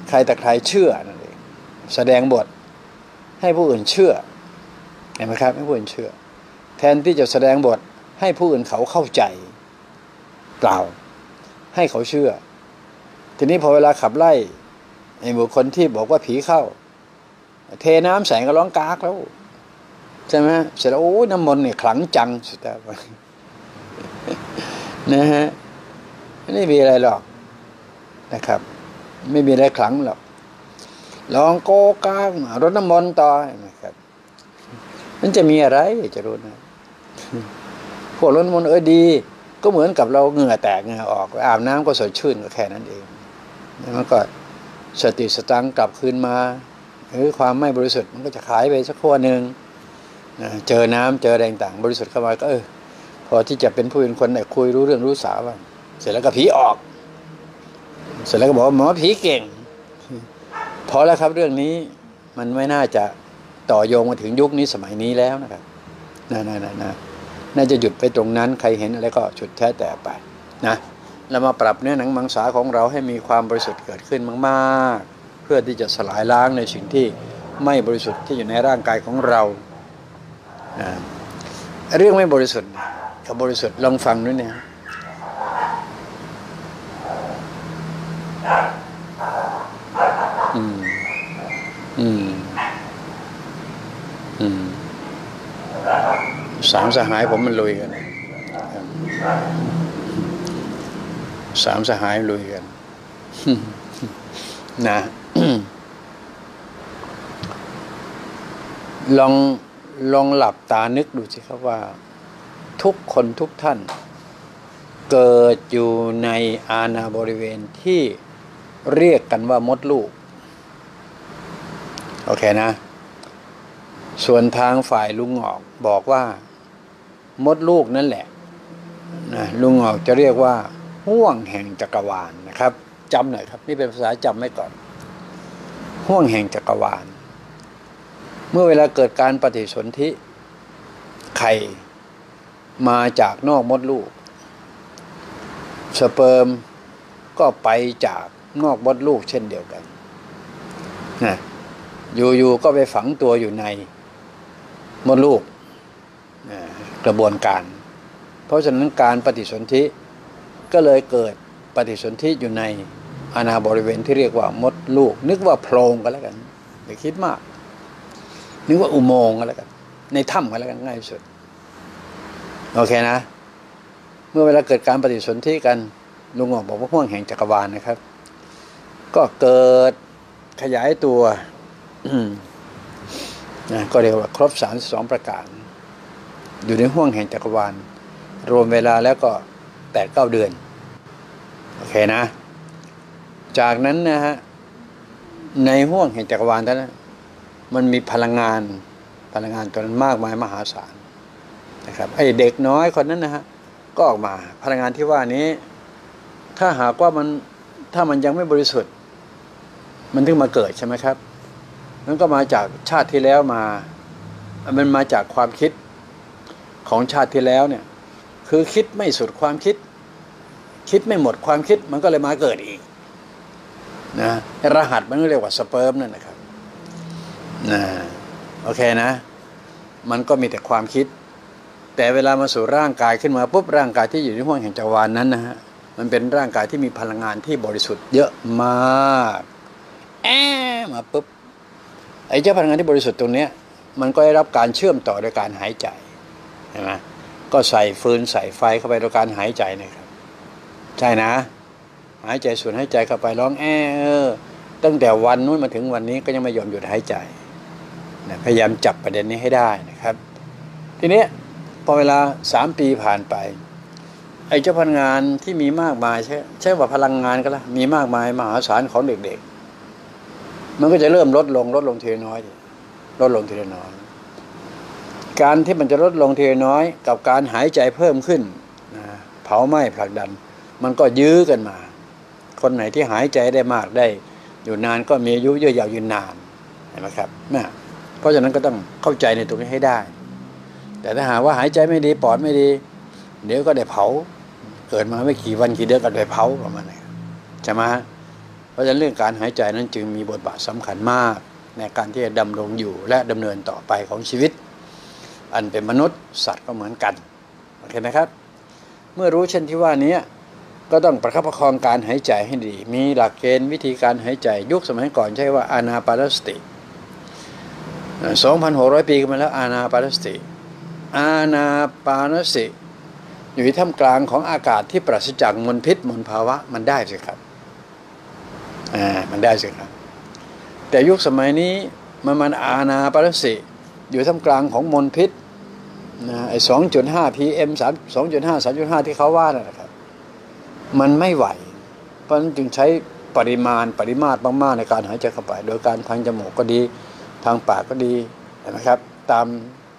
ใครแต่ใครเชื่อนั่นเองแสดงบทให้ผู้อื่นเชื่อเห็นไหมครับให้ผู้อื่นเชื่อแทนที่จะแสดงบทให้ผู้อื่นเขาเข้าใจเปล่าให้เขาเชื่อทีนี้พอเวลาขับไล่ไอ้บุคคลที่บอกว่าผีเข้าเทน้ำใส่ก็ร้องกากแล้วใช่ไหมเสร็จแล้วโอ้น้ำมนต์เนี่ยขลังจังสุดท้ายนะฮะไม่มีอะไรหรอกนะครับไม่มีอะไรขลังหรอกลองโกกางรดน้ำมนต์ต่อนะครับมันจะมีอะไรจะรู้นะพวกรดน้ำมนต์ดีก็เหมือนกับเราเหงื่อแตกเหงื่อออกอาบน้ำก็สดชื่นก็แค่นั้นเองมันก็สติสตังกลับคืนมาหรือความไม่บริสุทธิ์มันก็จะหายไปสักขั้วหนึ่งเจอน้ำเจอแรงต่างบริสุทธิ์เข้ามาก็พอที่จะเป็นผู้เป็นคนได้คุยรู้เรื่องรู้สาวว่าเสร็จแล้วก็ผีออกเสร็จแล้วก็บอกว่าหมอผีเก่งพอแล้วครับเรื่องนี้มันไม่น่าจะต่อโยงมาถึงยุคนี้สมัยนี้แล้วนะครับน่าจะหยุดไปตรงนั้นใครเห็นอะไรก็ฉุดแท้แต่ไปนะเรามาปรับเนื้อหนังมังสาของเราให้มีความบริสุทธิ์เกิดขึ้นมากๆเพื่อที่จะสลายล้างในสิ่งที่ไม่บริสุทธิ์ที่อยู่ในร่างกายของเราเรื่องไม่บริสุทธิ์กับบริสุทธิ์ลองฟังด้วยเนี่ยสามสหายผมมันลุยกันสามสหายลุยกันนะลองหลับตานึกดูสิครับว่าทุกคนทุกท่านเกิดอยู่ในอาณาบริเวณที่เรียกกันว่ามดลูกโอเคนะส่วนทางฝ่ายลุงออกบอกว่ามดลูกนั่นแหละนะลุงออกจะเรียกว่าห้วงแห่งจักรวาลนะครับจำหน่อยครับนี่เป็นภาษาจำไว้ก่อนห้วงแห่งจักรวาลเมื่อเวลาเกิดการปฏิสนธิไข่มาจากนอกมดลูกสเปิร์มก็ไปจากนอกมดลูกเช่นเดียวกันนะอยู่ๆก็ไปฝังตัวอยู่ในมดลูกกระบวนการเพราะฉะนั้นการปฏิสนธิก็เลยเกิดปฏิสนธิอยู่ในอาณาบริเวณที่เรียกว่ามดลูกนึกว่าโพรงก็แล้วกันอย่าคิดมากนึกว่าอุโมงค์ก็แล้วกันในถ้ำก็แล้วกันง่ายสุดโอเคนะเมื่อเวลาเกิดการปฏิสนธิกันลุงบอกว่าห้วงแห่งจักรวาลนะครับก็เกิดขยายตัวนะก็เรียกว่าครบ32ประการอยู่ในห้วงแห่งจักรวาลรวมเวลาแล้วก็8-9 เดือนโอเคนะจากนั้นนะฮะในห้วงแห่งจักรวาลนั้นมันมีพลังงานตัวนั้นมากมายมหาศาลนะครับไอ้เด็กน้อยคนนั้นนะฮะก็ออกมาพลังงานที่ว่านี้ถ้าหากว่าถ้ามันยังไม่บริสุทธิ์มันถึงมาเกิดใช่ไหมครับมันก็มาจากชาติที่แล้วมันมาจากความคิดของชาติที่แล้วเนี่ยคือคิดไม่สุดความคิดไม่หมดความคิดมันก็เลยมาเกิดอีกนะรหัสมันเรียกว่าสเปิร์มนั่นนะครับนะโอเคนะมันก็มีแต่ความคิดแต่เวลามาสู่ร่างกายขึ้นมาปุ๊บร่างกายที่อยู่ในห้วงแห่งจักรวาลนั้นนะฮะมันเป็นร่างกายที่มีพลังงานที่บริสุทธิ์เยอะมากมาปุ๊บไอ้เจ้าพลังงานที่บริสุทธิ์ตรงนี้มันก็ได้รับการเชื่อมต่อโดยการหายใจใช่ไหมก็ใส่ฟืนใส่ไฟเข้าไปโดยการหายใจนะครับใช่นะหายใจสูดหายใจเข้าไปร้องตั้งแต่วันนู้นมาถึงวันนี้ก็ยังไม่ยอมหยุดหายใจนะพยายามจับประเด็นนี้ให้ได้นะครับทีนี้พอเวลา3 ปีผ่านไปไอ้เจ้าพลังงานที่มีมากมายใช่ว่าพลังงานก็แล้วมีมากมายมหาศาลของเด็กๆมันก็จะเริ่มลดลงทีละน้อยลดลงทีละน้อยการที่มันจะลดลงทีละน้อยกับการหายใจเพิ่มขึ้นเผาไหม้ผลักดันมันก็ยื้อกันมาคนไหนที่หายใจได้มากได้อยู่นานก็มีอายุยืนยาวยืนนานเห็นไหมครับเพราะฉะนั้นก็ต้องเข้าใจในตรงนี้ให้ได้แต่ถ้าหากว่าหายใจไม่ดีปอดไม่ดีเดี๋ยวก็ได้เผาเกิดมาไม่กี่วันกี่เดือนก็ได้เผาประมาณนี้ใช่ไหมเพราะฉะนั้นเรื่องการหายใจนั้นจึงมีบทบาทสำคัญมากในการที่จะดำรงอยู่และดำเนินต่อไปของชีวิตอันเป็นมนุษย์สัตว์ก็เหมือนกันโอเคไหมครับเมื่อรู้เช่นที่ว่านี้ก็ต้องประคับประคองการหายใจให้ดีมีหลักเกณฑ์วิธีการหายใจยุคสมัยก่อนใช้ว่าอานาปานสติ 2,600 ปีกันมาแล้วอานาปานสติอานาปานสติอยู่ที่ท่ามกลางของอากาศที่ปราศจากมลพิษมลภาวะมันได้สิครับมันได้สิครับแต่ยุคสมัยนี้มันอานาปานสติอยู่ท่ามกลางของมลพิษไอ้ 2.5 PM 2.5 3.5 ที่เขาว่านะครับมันไม่ไหวเพราะฉะนั้นจึงใช้ปริมาตรมากๆในการหายใจเข้าไปโดยการทางจมูกก็ดีทางปากก็ดีนะครับตาม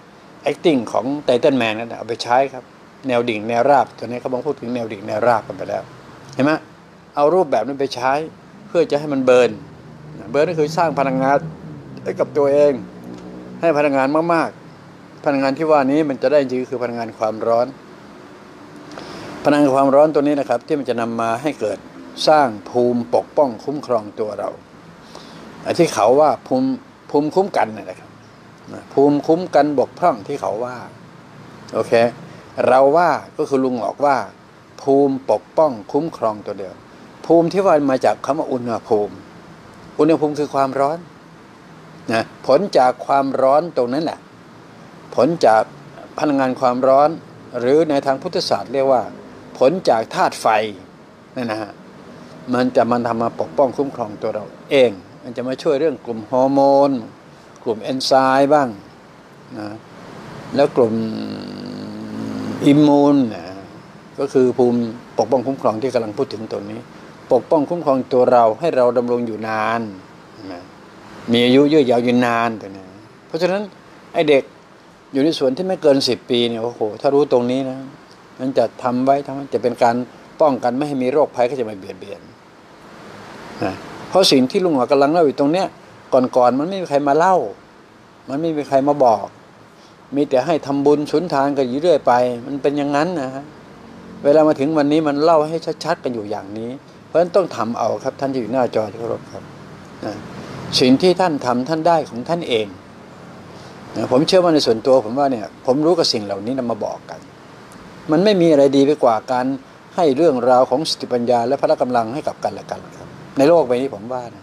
acting ของไททันแมนนั่นเอาไปใช้ครับแนวดิ่งแนวราบตอนนี้เขาบอกพูดถึงแนวดิ่งแนวราบกันไปแล้วเห็นไหมเอารูปแบบนั้นไปใช้เพื่อจะให้มันเบิร์นก็คือสร้างพลังงานให้กับตัวเองให้พลังงานมากๆพลังงานที่ว่านี้มันจะได้จริงคือพลังงานความร้อนพลังงานความร้อนตัวนี้นะครับที่มันจะนำมาให้เกิดสร้างภูมิปกป้องคุ้มครองตัวเราที่เขาว่าภูมิคุ้มกันนะครับภูมิคุ้มกันบกพร่องที่เขาว่าโอเคเราว่าก็คือลุงออกว่าภูมิปกป้องคุ้มครองตัวเดียวภูมิที่ว่ามาจากคำว่าอุณหภูมิคือความร้อนนะผลจากความร้อนตรงนั้นแหละผลจากพลังงานความร้อนหรือในทางพุทธศาสตร์เรียกว่าผลจากธาตุไฟนั่นนะฮะมันทำมาปกป้องคุ้มครองตัวเราเองมันจะมาช่วยเรื่องกลุ่มฮอร์โมนกลุ่มเอนไซม์บ้างนะแล้วกลุ่มอิมมูนก็คือภูมิปกป้องคุ้มครองที่กำลังพูดถึงตัวนี้ปกป้องคุ้มครองตัวเราให้เราดำรงอยู่นานนะมีอายุยืดยาวยืนนานตัวนี้เพราะฉะนั้นไอ้เด็กอยู่ในส่วนที่ไม่เกิน10 ปีเนี่ยโอ้โหถ้ารู้ตรงนี้นะมันจะทำไว้จะเป็นการป้องกันไม่ให้มีโรคภัยก็จะมาเบียดเบียนนะเพราะสิ่งที่ลุงหัวกำลังเล่าอยู่ตรงเนี้ยก่อนมันไม่มีใครมาเล่ามันไม่มีใครมาบอกมีแต่ให้ทำบุญสุนทานกันอยู่เรื่อยไปมันเป็นอย่างนั้นนะฮะเวลามาถึงวันนี้มันเล่าให้ชัดๆกันอยู่อย่างนี้เพราะฉะนั้นต้องทำเอาครับท่านที่อยู่หน้าจอที่เคารพครับนะสิ่งที่ท่านทำท่านได้ของท่านเองนะผมเชื่อว่าในส่วนตัวผมว่าเนี่ยผมรู้กับสิ่งเหล่านี้นำมาบอกกันมันไม่มีอะไรดีไปกว่าการให้เรื่องราวของสติปัญญาและพละกำลังให้กับกันและกันครับในโลกใบนี้ผมว่านะ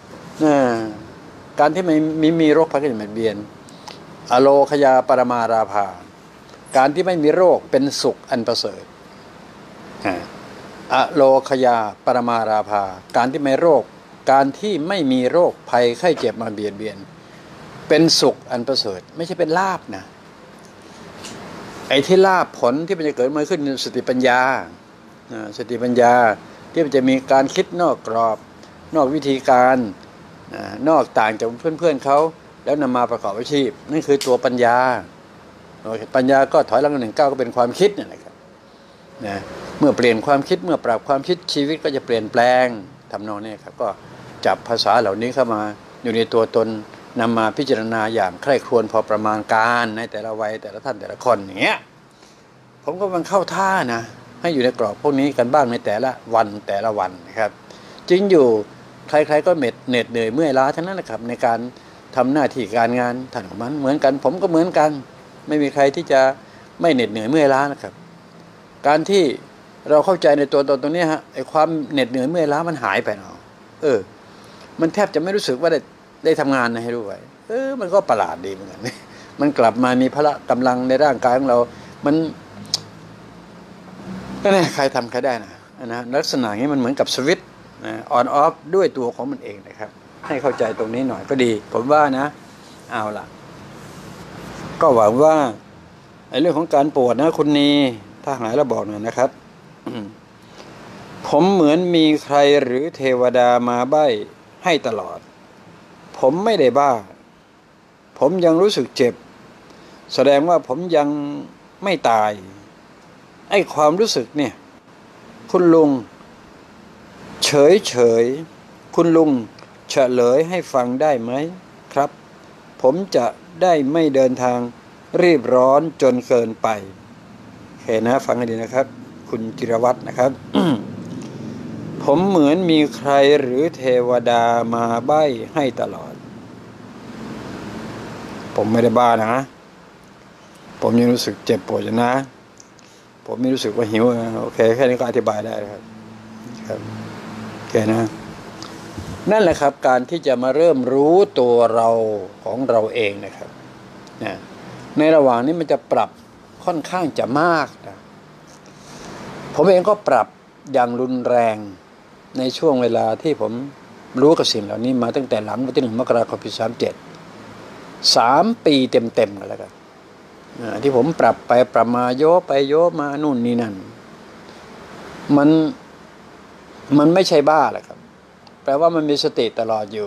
การที่ไม่มีโรคภัยไข้เจ็บเบียดเบียนอโลคยาปรมาราภาการที่ไม่มีโรคเป็นสุขอันประเสริฐอโลคยาปรมาราภาการที่ไม่โรคการที่ไม่มีโรคภัยไข้เจ็บมาเบียดเบียนเป็นสุขอันประเสริฐไม่ใช่เป็นลาภนะไอ้ที่ลาภผลที่มันจะเกิดมาขึ้นสติปัญญาที่มันจะมีการคิดนอกกรอบนอกวิธีการนอกต่างจากเพื่อนเขาแล้วนำมาประกอบอาชีพนั่นคือตัวปัญญาปัญญาก็ถอยหลัง1 ก้าวก็เป็นความคิดนี่แหละครับนะเมื่อเปลี่ยนความคิดเมื่อปรับความคิดชีวิตก็จะเปลี่ยนแปลงทำนองนี้ครับก็จับภาษาเหล่านี้เข้ามาอยู่ในตัวตนนำมาพิจารณาอย่างใคร่ครวญพอประมาณการในแต่ละวัยแต่ละท่านแต่ละคนอย่างเงี้ยผมก็มันเข้าท่านะให้อยู่ในกรอบพวกนี้กันบ้างในแต่ละวันนะครับจริงอยู่ใครๆก็เหน็ดเหนื่อยเมื่อยล้าทั้งนั้นนะครับในการทำหน้าที่การงานท่านของมันเหมือนกันผมก็เหมือนกันไม่มีใครที่จะไม่เหน็ดเหนื่อยเมื่อยล้านะครับการที่เราเข้าใจในตัวตนตรงนี้ฮะไอ้ความเหน็ดเหนื่อยเมื่อยล้ามันหายไปเนาะมันแทบจะไม่รู้สึกว่าได้ทำงานนะให้รู้ไว้มันก็ประหลาดดีเหมือนกันมันกลับมามีพละกำลังในร่างกายของเรามันก็เนี่ยใครทำใครได้นะลักษณะนี้มันเหมือนกับสวิตช์ออนออฟด้วยตัวของมันเองนะครับให้เข้าใจตรงนี้หน่อยก็ดีผมว่านะเอาล่ะก็หวังว่าในเรื่องของการปวดนะคุณนีถ้าหายแล้วบอกหน่อยนะครับ ผมเหมือนมีใครหรือเทวดามาใบ้ให้ตลอดผมไม่ได้บ้าผมยังรู้สึกเจ็บแสดงว่าผมยังไม่ตายไอ้ความรู้สึกเนี่ยคุณลุงเฉยคุณลุงเฉลยให้ฟังได้ไหมครับผมจะได้ไม่เดินทางรีบร้อนจนเกินไปโอเคนะฟังให้ดีนะครับคุณจิรวัฒน์นะครับผมเหมือนมีใครหรือเทวดามาใบ้ให้ตลอดผมไม่ได้บ้านะผมยังรู้สึกเจ็บปวดอยู่นะผมไม่รู้สึกว่าหิวโอเคแค่นี้ก็อธิบายได้ครับโอเคนะนั่นแหละครับการที่จะมาเริ่มรู้ตัวเราของเราเองนะครับนะในระหว่างนี้มันจะปรับค่อนข้างจะมากนะผมเองก็ปรับอย่างรุนแรงในช่วงเวลาที่ผมรู้กับสิ่งเหล่านี้มาตั้งแต่หลังวันที่1 มกราคม ปี 37 3 ปีเต็มๆกันแล้วกันที่ผมปรับไปปรับมาโยไปโยมานู่นนี่นั่นมันไม่ใช่บ้าแหละครับแปลว่ามันมีสติตลอดอยู่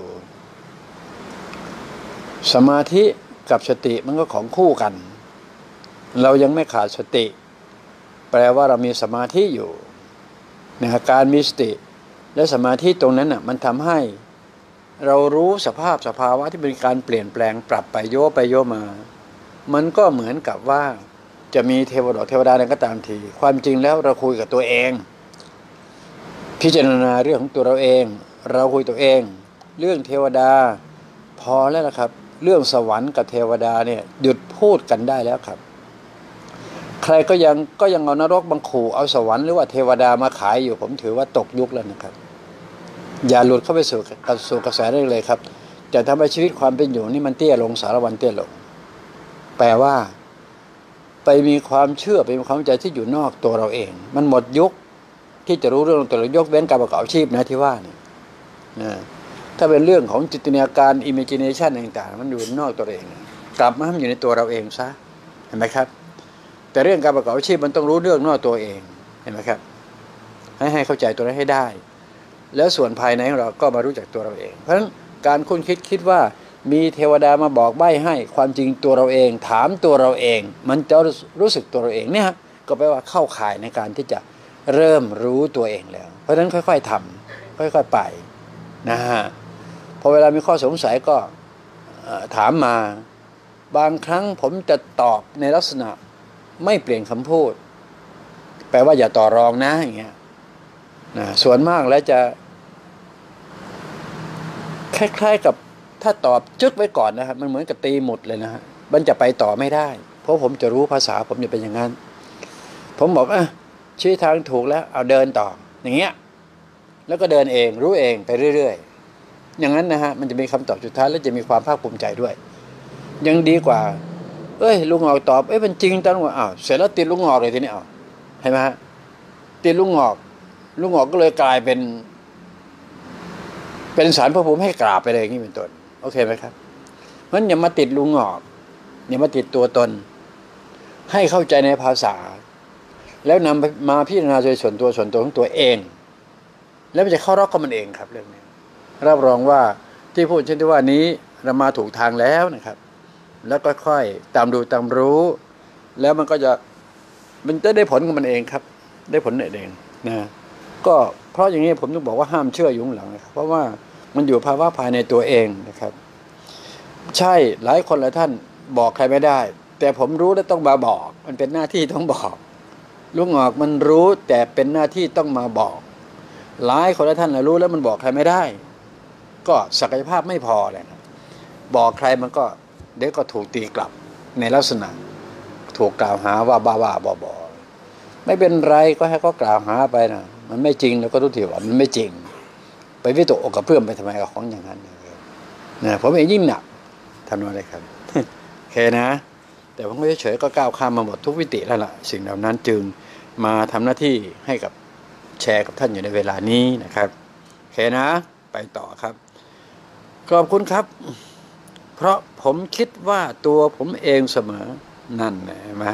สมาธิกับสติมันก็ของคู่กันเรายังไม่ขาดสติแปลว่าเรามีสมาธิอยู่นะการมีสติและสมาธิตรงนั้นน่ะมันทำให้เรารู้สภาวะที่เป็นการเปลี่ยนแปลงปรับไปโยไปโยมามันก็เหมือนกับว่าจะมีเทวดาใดก็ตามทีความจริงแล้วเราคุยกับตัวเองพิจารณาเรื่องของตัวเราเองเราคุยตัวเองเรื่องเทวดาพอแล้วล่ะครับเรื่องสวรรค์กับเทวดาเนี่ยหยุดพูดกันได้แล้วครับใครก็ยังเอานรกบังขู่เอาสวรรค์หรือว่าเทวดามาขายอยู่ผมถือว่าตกยุคแล้วนะครับอย่าหลุดเข้าไปสู่กระแสได้เลยครับจะทำให้ชีวิตความเป็นอยู่นี่มันเตี้ยลงสารวันเตี้ยลงแปลว่าไปมีความเชื่อไปมีความใจที่อยู่นอกตัวเราเองมันหมดยุคที่จะรู้เรื่องตัวเรายกเว้นการประกอบอาชีพนะที่ว่านี่นะถ้าเป็นเรื่องของจินตนาการ imagination ต่างๆมันอยู่นอกตัวเองกลับมาให้มันอยู่ในตัวเราเองซะเห็นไหมครับแต่เรื่องการประกอบอาชีพมันต้องรู้เรื่องนอกตัวเองเห็นไหมครับให้เข้าใจตัวนั้นให้ได้แล้วส่วนภายในของเราก็มารู้จักตัวเราเองเพราะฉะนั้นการคุ้นคิดว่ามีเทวดามาบอกใบ้ให้ความจริงตัวเราเองถามตัวเราเองมันจะรู้สึกตัวเราเองเนี่ยก็แปลว่าเข้าข่ายในการที่จะเริ่มรู้ตัวเองแล้วเพราะฉะนั้นค่อยๆทำค่อยๆไปนะฮะพอเวลามีข้อสงสัยก็ถามมาบางครั้งผมจะตอบในลักษณะไม่เปลี่ยนคำพูดแปลว่าอย่าต่อรองนะอย่างเงี้ยนะส่วนมากแล้วจะคล้ายๆกับถ้าตอบจึ๊กไว้ก่อนนะครับมันเหมือนกับตีหมุดเลยนะฮะมันจะไปต่อไม่ได้เพราะผมจะรู้ภาษาผมจะเป็นอย่างนั้นผมบอกชี้ทางถูกแล้วเอาเดินต่ออย่างเงี้ยแล้วก็เดินเองรู้เองไปเรื่อยๆอย่างนั้นนะฮะมันจะมีคำตอบสุดท้ายและจะมีความภาคภูมิใจด้วยยังดีกว่าลุงออกตอบมันจริงตั้งว่าเสร็จแล้วติดลุงออกเลยทีนี้เห็นไหมฮะติดลุงออกก็เลยกลายเป็นสารพระภูมิให้กราบไปเลยอย่างนี้เป็นต้นโอเคไหมครับเพราะฉะนั้นอย่ามาติดลุงออกอย่ามาติดตัวตนให้เข้าใจในภาษาแล้วนำมาพิจารณาโดยส่วนตัวของตัวเองแล้วมันจะเข้ารอบกับมันเองครับเรื่องนี้รับรองว่าที่พูดเช่นที่ว่านี้เรามาถูกทางแล้วนะครับแล้วก็ค่อยตามดูตามรู้แล้วมันจะได้ผลของมันเองครับได้ผลเองนะก็เพราะอย่างนี้ผมต้องบอกว่าห้ามเชื่อยุ่งหลังนะครับเพราะว่ามันอยู่ภาวะภายในตัวเองนะครับใช่หลายคนหลายท่านบอกใครไม่ได้แต่ผมรู้และต้องมาบอกมันเป็นหน้าที่ต้องบอกลุงออกมันรู้แต่เป็นหน้าที่ต้องมาบอกหลายคนหลายท่านรู้แล้วมันบอกใครไม่ได้ก็ศักยภาพไม่พอเลยนะบอกใครมันก็เดี๋ยวก็ถูกตีกลับในลักษณะถูกกล่าวหาว่าบ้าบอไม่เป็นไรก็ให้เขากล่าวหาไปนะมันไม่จริงแล้วก็รู้ทีว่ามันไม่จริงไปวิตกกับเพื่อนไปทำไมกับของอย่างนั้นนะผมเองยิ่งหนักทำอะไรครับโอเคนะแต่ผมเฉยๆก็ก้าวข้ามมาหมดทุกวิติแล้วล่ะสิ่งเหล่านั้นจึงมาทำหน้าที่ให้กับแชร์กับท่านอยู่ในเวลานี้นะครับโอเคนะไปต่อครับขอบคุณครับเพราะผมคิดว่าตัวผมเองเสมอนั่นเห็นไหม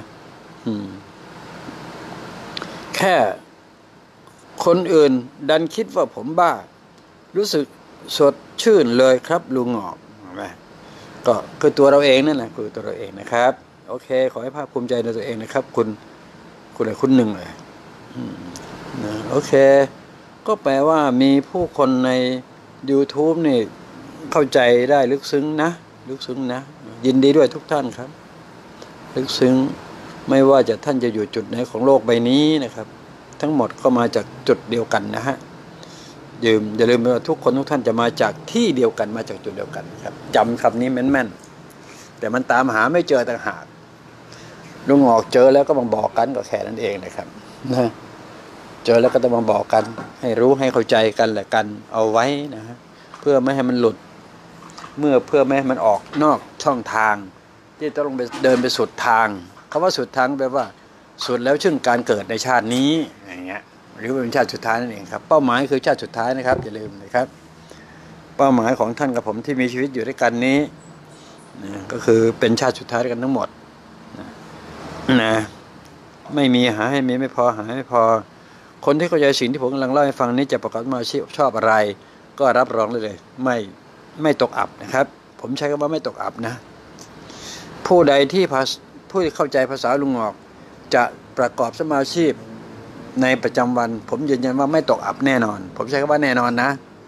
แค่คนอื่นดันคิดว่าผมบ้ารู้สึกสดชื่นเลยครับลุงออกก็คือตัวเราเองนั่นแหละคือตัวเราเองนะครับโอเคขอให้ภาคภูมิใจในตัวเองนะครับคุณหนึ่งเลยนะโอเคก็แปลว่ามีผู้คนใน YouTube นี่เข้าใจได้ลึกซึ้งนะยินดีด้วยทุกท่านครับลึกซึ้งไม่ว่าจะท่านจะอยู่จุดไหนของโลกใบนี้นะครับทั้งหมดก็มาจากจุดเดียวกันนะฮะอย่าลืมว่าทุกคนทุกท่านจะมาจากที่เดียวกันมาจากจุดเดียวกันครับจำคำนี้แม่นๆแต่มันตามหาไม่เจอต่างหากลุงออกเจอแล้วก็มาบอกกันก็แค่นั้นเองนะครับนะเจอแล้วก็ต้องมาบอกกันให้รู้ให้เข้าใจกันแหละกันเอาไว้นะฮะเพื่อไม่ให้มันหลุดเพื่อไม่ให้มันออกนอกช่องทางที่ต้องไปเดินไปสุดทางคำว่าสุดทางแปลว่าสุดแล้วซึ่งการเกิดในชาตินี้อย่างเงี้ยหรือเป็นชาติสุดท้ายนั่นเองครับเป้าหมายคือชาติสุดท้ายนะครับอย่าลืมนะครับเป้าหมายของท่านกับผมที่มีชีวิตอยู่ด้วยกันนี้ก็คือเป็นชาติสุดท้ายกันทั้งหมดนะไม่มีหาให้มีไม่พอหาไม่พอคนที่เข้าใจสิ่งที่ผมกำลังเล่าให้ฟังนี้จะประกอบอาชีพชอบอะไรก็รับรองเลยไม่ตกอับนะครับผมใช้คำว่าไม่ตกอับนะผู้ใดที่เข้าใจภาษาลุงออกจะประกอบสมาชีพในประจำวันผมยืนยันว่าไม่ตกอับแน่นอนผมใช้คำว่าแน่นอนนะ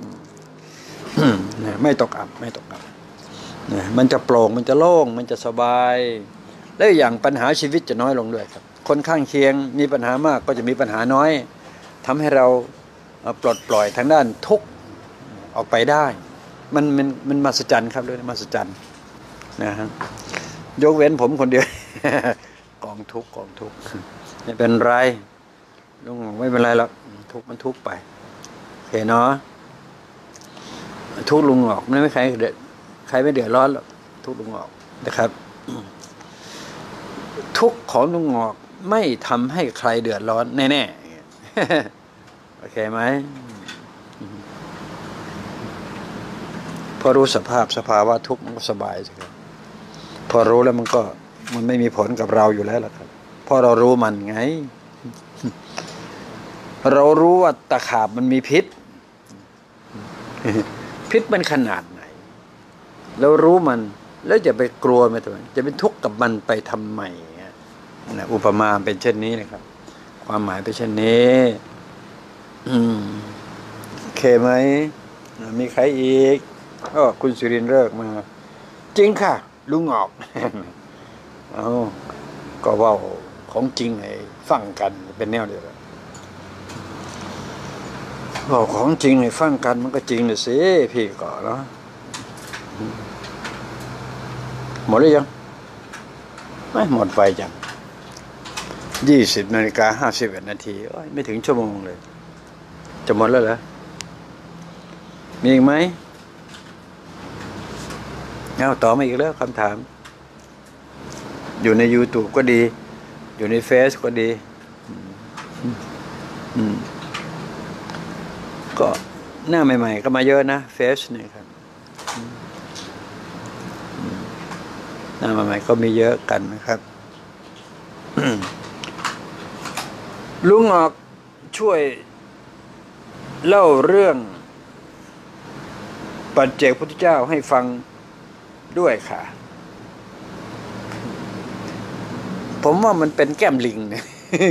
ไม่ตกอับมันจะโปร่งมันจะโล่งมันจะสบายและอย่างปัญหาชีวิตจะน้อยลงด้วยครับคนข้างเคียงมีปัญหามากก็จะมีปัญหาน้อยทำให้เราปลดปล่อยทางด้านทุกข์ออกไปได้มันมหัศจรรย์ครับเลยมหัศจรรย์นะฮะยกเว้นผมคนเดียว กองทุกข์ไม่เป็นไรลุงไม่เป็นไรหรอกทุกข์มันทุกข์ไปโอเคเนาะทุกข์ลุงออกไม่ใครไม่เดือดร้อนหรอกทุกข์ลุงออกนะครับทุกข์ของลุงออกไม่ทำให้ใครเดือดร้อนแน่ๆโอเคไหมพอรู้สภาวะทุกข์มันก็สบายสิครับพอรู้แล้วมันไม่มีผลกับเราอยู่แล้วล่ะครับเพราะเรารู้มันไงเรารู้ว่าตะขาบมันมีพิษพิษมันขนาดไหนเรารู้มันแล้วจะไปกลัวมันทำไมจะเป็นทุกข์กับมันไปทำไมนะอุปมาเป็นเช่นนี้นะครับความหมายเป็นเช่นนี้โอเคไหมมีใครอีกคุณสุรินทร์เลิกมาจริงค่ะลุงออกก็ว่าของจริงให้ฟังกันเป็นแนวเดียวกันบอกของจริงให้ฟังกันมันก็จริงเลยสิพี่ก่อนเนาะหมดหรือยังไม่หมดไฟจัง20:51 นาทีไม่ถึงชั่วโมงเลยจะหมดแล้วเหรอมีอีกไหมต่อมาอีกแล้วคำถามอยู่ใน YouTube ก็ดีอยู่ในเฟซก็ดีก็หน้าใหม่ๆก็มาเยอะนะเฟซนี่ครับหน้าใหม่ๆก็มีเยอะกันนะครับลุงออกช่วยเล่าเรื่องปัจเจกพุทธเจ้าให้ฟังด้วยค่ะผมว่ามันเป็นแก้มลิงนะ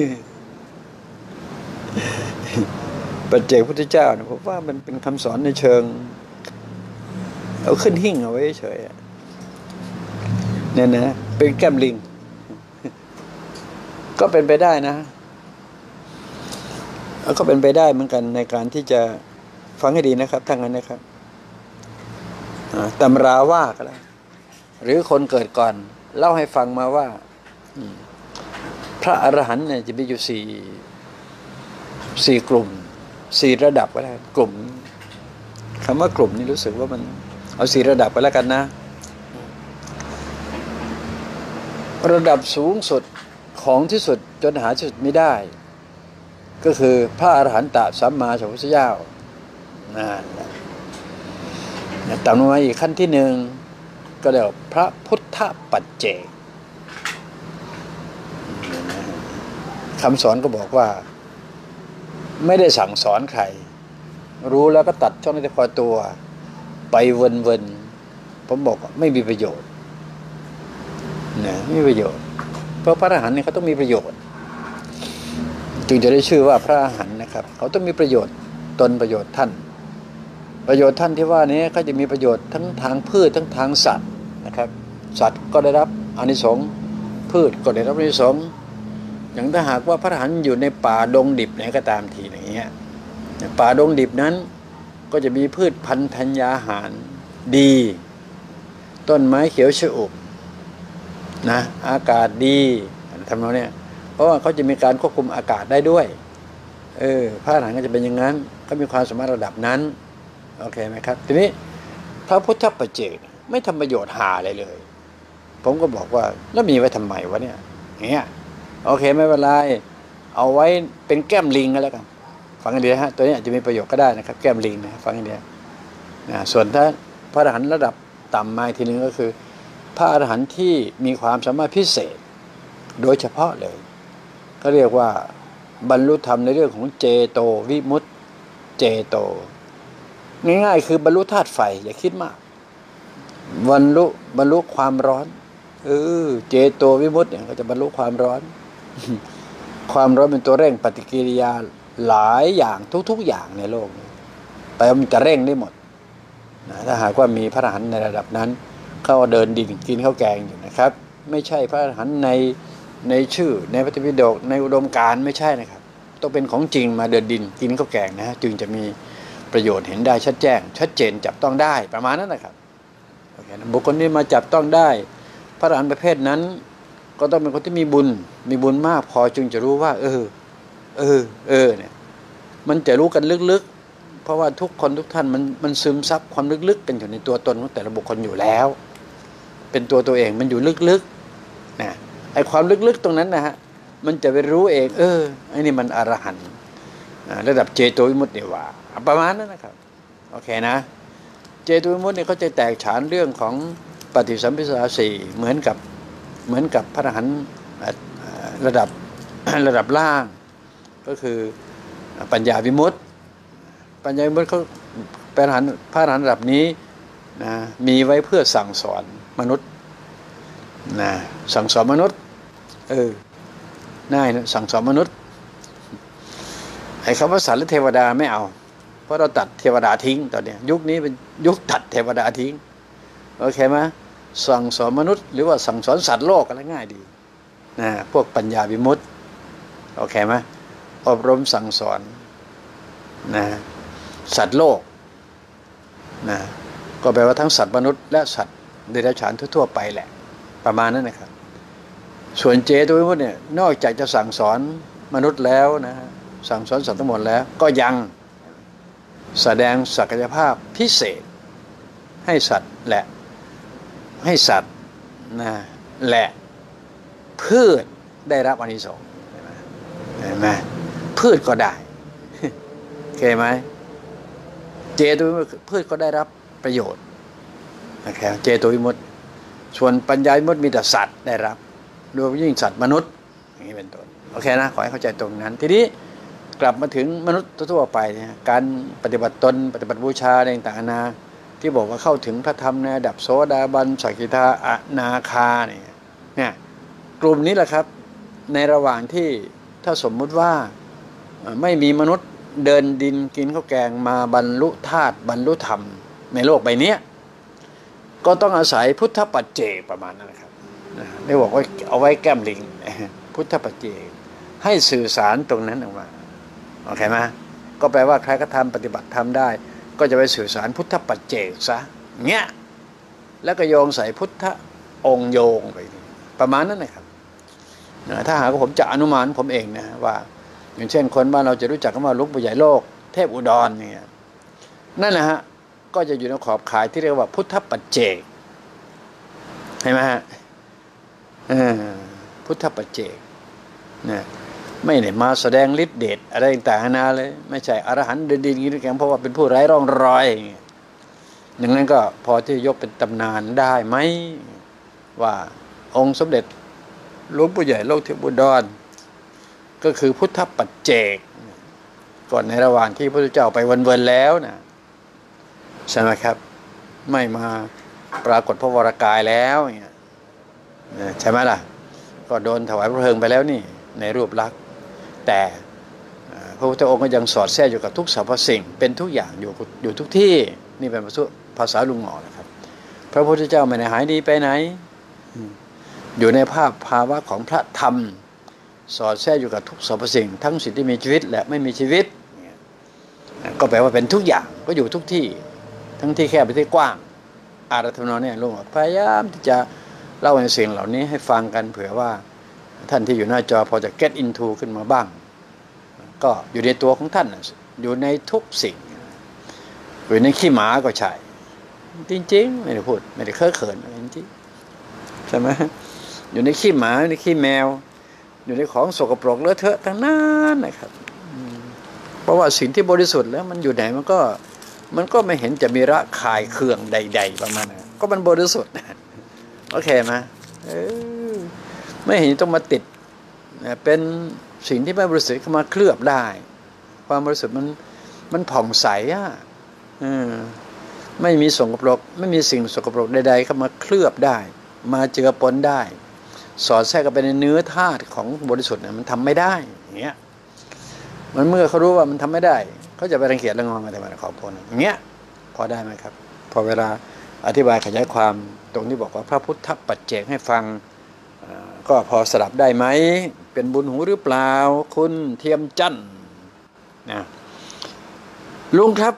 ปัจเจกพุทธเจ้าเนี่ยผมว่ามันเป็นคำสอนในเชิงเอาขึ้นหิ้งเอาไว้เฉยเนี่ยนะเป็นแก้มลิงก็เป็นไปได้นะก็เป็นไปได้เหมือนกันในการที่จะฟังให้ดีนะครับทั้งนั้นนะครับตำราว่าก็แล้วหรือคนเกิดก่อนเล่าให้ฟังมาว่าพระอรหันต์เนี่ยจะมีอยู่สี่กลุ่ม4ระดับก็ได้กลุ่มคำว่ากลุ่มนี่รู้สึกว่ามันเอา4ระดับไปแล้วกันนะระดับสูงสุดของที่สุดจนหาที่สุดไม่ได้ก็คือพระอรหันตสัมมาสัมพุทธเจ้าต่ำลงมาอีกขั้นที่หนึ่งก็เรียกว่าพระพุทธปัจเจกคำสอนก็บอกว่าไม่ได้สั่งสอนใครรู้แล้วก็ตัดช่องที่พอตัวไปวนๆผมบอกว่าไม่มีประโยชน์นะไม่มีประโยชน์เพราะพระอรหันต์เนี่ยเขาต้องมีประโยชน์จึงจะได้ชื่อว่าพระอรหันต์นะครับเขาต้องมีประโยชน์ตนประโยชน์ท่านประโยชน์ท่านที่ว่านี้เขาจะมีประโยชน์ทั้งทางพืชทั้งทางสัตว์นะครับสัตว์ก็ได้รับอานิสงส์พืชก็ได้รับอานิสงส์อย่างถ้าหากว่าพระอรหันต์อยู่ในป่าดงดิบไหนก็ตามทีอย่างเงี้ยป่าดงดิบนั้นก็จะมีพืชพันธุ์ธัญญาหารดีต้นไม้เขียวชอุ่มนะอากาศดีทำนองเนี้ยเพราะว่าเขาจะมีการควบคุมอากาศได้ด้วยพระอรหันต์ก็จะเป็นอย่างนั้นเขามีความสามารถระดับนั้นโอเคไหมครับทีนี้พระพุทธปัจเจกไม่ทำประโยชน์หาอะไรเลยผมก็บอกว่าแล้วมีไว้ทำไมวะเนี่ยอย่างเงี้ยโอเคไม่เป็นไรเอาไว้เป็นแก้มลิงก็แล้วกันฟังให้ดีฮะตัวนี้อาจจะมีประโยชน์ก็ได้นะครับแก้มลิงนะฟังให้ดีนะส่วนถ้าพระอรหันต์ระดับต่ำมาทีนึงก็คือพระอรหันต์ที่มีความสามารถพิเศษโดยเฉพาะเลยก็เรียกว่าบรรลุธรรมในเรื่องของเจโตวิมุตติเจโตง่ายๆคือบรรลุธาตุไฟอย่าคิดมากบรรลุความร้อนเจโตวิมุตติเนี่ยก็จะบรรลุความร้อน ความร้อนเป็นตัวเร่งปฏิกิริยาหลายอย่างทุกๆอย่างในโลกนี้ไปมันจะเร่งได้หมดนะถ้าหากว่ามีพระอรหันต์ในระดับนั้นเขาเดินดินกินข้าวแกงอยู่นะครับไม่ใช่พระอรหันต์ในชื่อในพระธรรมปิฎกในอุดมการณ์ไม่ใช่นะครับต้องเป็นของจริงมาเดินดินกินข้าวแกงนะฮะจึงจะมีประโยชน์เห็นได้ชัดแจ้งชัดเจนจับต้องได้ประมาณนั้นนะครับโอเคนะบุคคลที่มาจับต้องได้พระอรหันต์ประเภทนั้นก็ต้องเป็นคนที่มีบุญมากพอจึงจะรู้ว่าเนี่ยมันจะรู้กันลึกๆเพราะว่าทุกคนทุกท่านมันซึมซับความลึกๆกันอยู่ในตัวตนของแต่ละบุคคลอยู่แล้วเป็นตัวเองมันอยู่ลึกๆนะไอ้ความลึกๆตรงนั้นนะฮะมันจะไปรู้เองไอ้นี่มันอรหันต์ระดับเจโตวิมุตตินี่ว่าประมาณนั้นนะครับโอเคนะเจโตวิมุตติเนี่ยเขาจะแตกฉานเรื่องของปฏิสัมภิสาสี่เหมือนกับพระอรหันต์ระดับล่างก็คือปัญญาวิมุตติเขาพระอรหันต์ระดับนี้นะมีไว้เพื่อสั่งสอนมนุษย์นะสั่งสอนมนุษย์ง่ายนะสั่งสอนมนุษย์ไอ้คำว่าสัตว์และเทวดาไม่เอาเพราะเราตัดเทวดาทิ้งตอนนี้ยุคนี้เป็นยุคตัดเทวดาทิ้งโอเคไหมสั่งสอนมนุษย์หรือว่าสั่งสอนสัตว์โลกอะไรง่ายดีนะพวกปัญญาวิมุตติโอเคไหมอบรมสั่งสอนนะสัตว์โลกนะก็แปลว่าทั้งสัตว์มนุษย์และสัตว์เดรัจฉานทั่วๆไปแหละประมาณนั้นนะครับส่วนเจโตวิมุตติเนี่ยนอกจากจะสั่งสอนมนุษย์แล้วนะสั่งสอนสัตว์ทั้งหมดแล้วก็ยังแสดงศักยภาพพิเศษให้สัตว์และพืชได้รับอานิสงส์เห็นไหมพืชก็ได้เข้าใจไหมเจโตวิมุตติพืชก็ได้รับประโยชน์นะครับเจโตวิมุตติส่วนปัญญาวิมุตติมีแต่สัตว์ได้รับโดยยิ่งสัตว์มนุษย์อย่างนี้เป็นต้นโอเคนะขอให้เข้าใจตรงนั้นทีนี้กลับมาถึงมนุษย์ทั่วไปเนี่ยการปฏิบัติตนปฏิบัติบูชาอะไรต่างๆนาที่บอกว่าเข้าถึงพระธรรมในระดับโสดาบันสกิทาอนาคาเนี่ยกลุ่มนี้แหละครับในระหว่างที่ถ้าสมมุติว่าไม่มีมนุษย์เดินดินกินข้าวแกงมาบรรลุธาตุบรรลุธรรมในโลกใบนี้ก็ต้องอาศัยพุทธปัจเจกประมาณนั้นนะครับได้บอกว่าเอาไว้แก้มลิงพุทธปัจเจกให้สื่อสารตรงนั้นออกมาโอเคไหมก็แปลว่าใครก็ทำปฏิบัติทำได้ก็จะไปสื่อสารพุทธปัจเจกซะเงี้ยแล้วก็โยงใส่พุทธองค์โยงไปประมาณนั้นนะครับถ้าหากผมจะอนุมานผมเองนะว่าอย่างเช่นคนบ้านเราจะรู้จักกันว่าหลวงปู่ใหญ่โลกเทพอุดรเนี่ยนั่นนะฮะก็จะอยู่ในขอบข่ายที่เรียกว่าพุทธปัจเจกเห็นไหมฮะพุทธปัจเจกนะไม่ได้มาแสดงฤทธิ์เดชอะไรต่างๆนาเลยไม่ใช่อรหันต์เดินดินกินแกงเพราะว่าเป็นผู้ไร้ร่องรอยอย่างนั้นก็พอที่ยกเป็นตำนานได้ไหมว่าองค์สมเด็จหลวงปู่ใหญ่โลกเทพอุดรก็คือพุทธปัจเจกก่อนในระหว่างที่พระพุทธเจ้าไปเวินๆแล้วนะใช่ไหมครับไม่มาปรากฏพระวรากายแล้วเนี่ยใช่ไหมล่ะก็โดนถวายพระเพลิงไปแล้วนี่ในรูปลักษณ์แต่พระพุทธองค์ก็ยังสอดแทรกอยู่กับทุกสรรพสิ่งเป็นทุกอย่างอยู่ทุกที่นี่เป็นภาษาลุงหงอนะครับพระพุทธเจ้าไม่ได้หายดีไปไหนอยู่ในภาวะของพระธรรมสอดแทรกอยู่กับทุกสรรพสิ่งทั้งสิ่งที่มีชีวิตและไม่มีชีวิตก็แปลว่าเป็นทุกอย่างก็อยู่ทุกที่ทั้งที่แคบไปที่กว้างอารัธนเนี่ยลุงพยายามที่จะเล่าในสิ่งเหล่านี้ให้ฟังกันเผื่อว่าท่านที่อยู่หน้าจอพอจะ get into ขึ้นมาบ้างก็อยู่ในตัวของท่านอยู่ในทุกสิ่งอยู่ในขี้หมาก็ใช่จริงๆไม่ได้พูดไม่ได้เค้อเขินจริงๆใช่ไหมอยู่ในขี้หมาในขี้แมวอยู่ในของสกปรกเลอะเทอะทั้งนั้นนะครับเพราะว่าสิ่งที่บริสุทธิ์แล้วมันอยู่ไหนมันก็ไม่เห็นจะมีระคายเคืองใดๆประมาณนั้นก็มันบริสุทธิ์โอเคไหมไม่เห็นต้องมาติดเป็นสิ่งที่ไม่บริสุทธิ์เข้ามาเคลือบได้ความบริสุทธิ์มันผ่องใสไม่มีสกปรกไม่มีสิ่งสกปรกใดๆเข้ามาเคลือบได้มาเจือปนได้สอดแทรกกันไปในเนื้อธาตุของบริสุทธิ์เนี่ยมันทำไม่ได้อย่างเงี้ยมันเมื่อเขารู้ว่ามันทำไม่ได้เขาจะไปรังเกียจรังงอนอะไรมาขอพลอย่างเงี้ยพอได้ไหมครับพอเวลาอธิบายขยายความตรงที่บอกว่าพระพุทธปัจเจกให้ฟังก็พอสลับได้ไหมเป็นบุญหูหรือเปล่าคุณเทียมจันทร์นะลุงครับ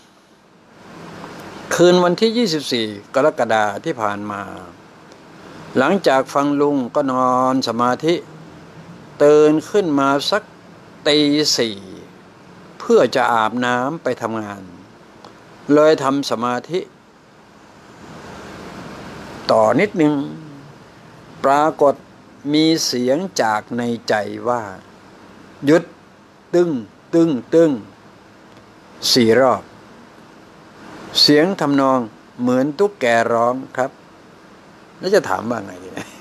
คืนวันที่24กรกฎาคมที่ผ่านมาหลังจากฟังลุงก็นอนสมาธิตื่นขึ้นมาสักตี 4เพื่อจะอาบน้ำไปทำงานเลยทำสมาธิต่อนิดนึงปรากฏมีเสียงจากในใจว่าหยุดตึ้งตึ้งตึ้ง4 รอบเสียงทำนองเหมือนตุ๊กแกร้องครับแล้วจะถามว่าไงดีนะ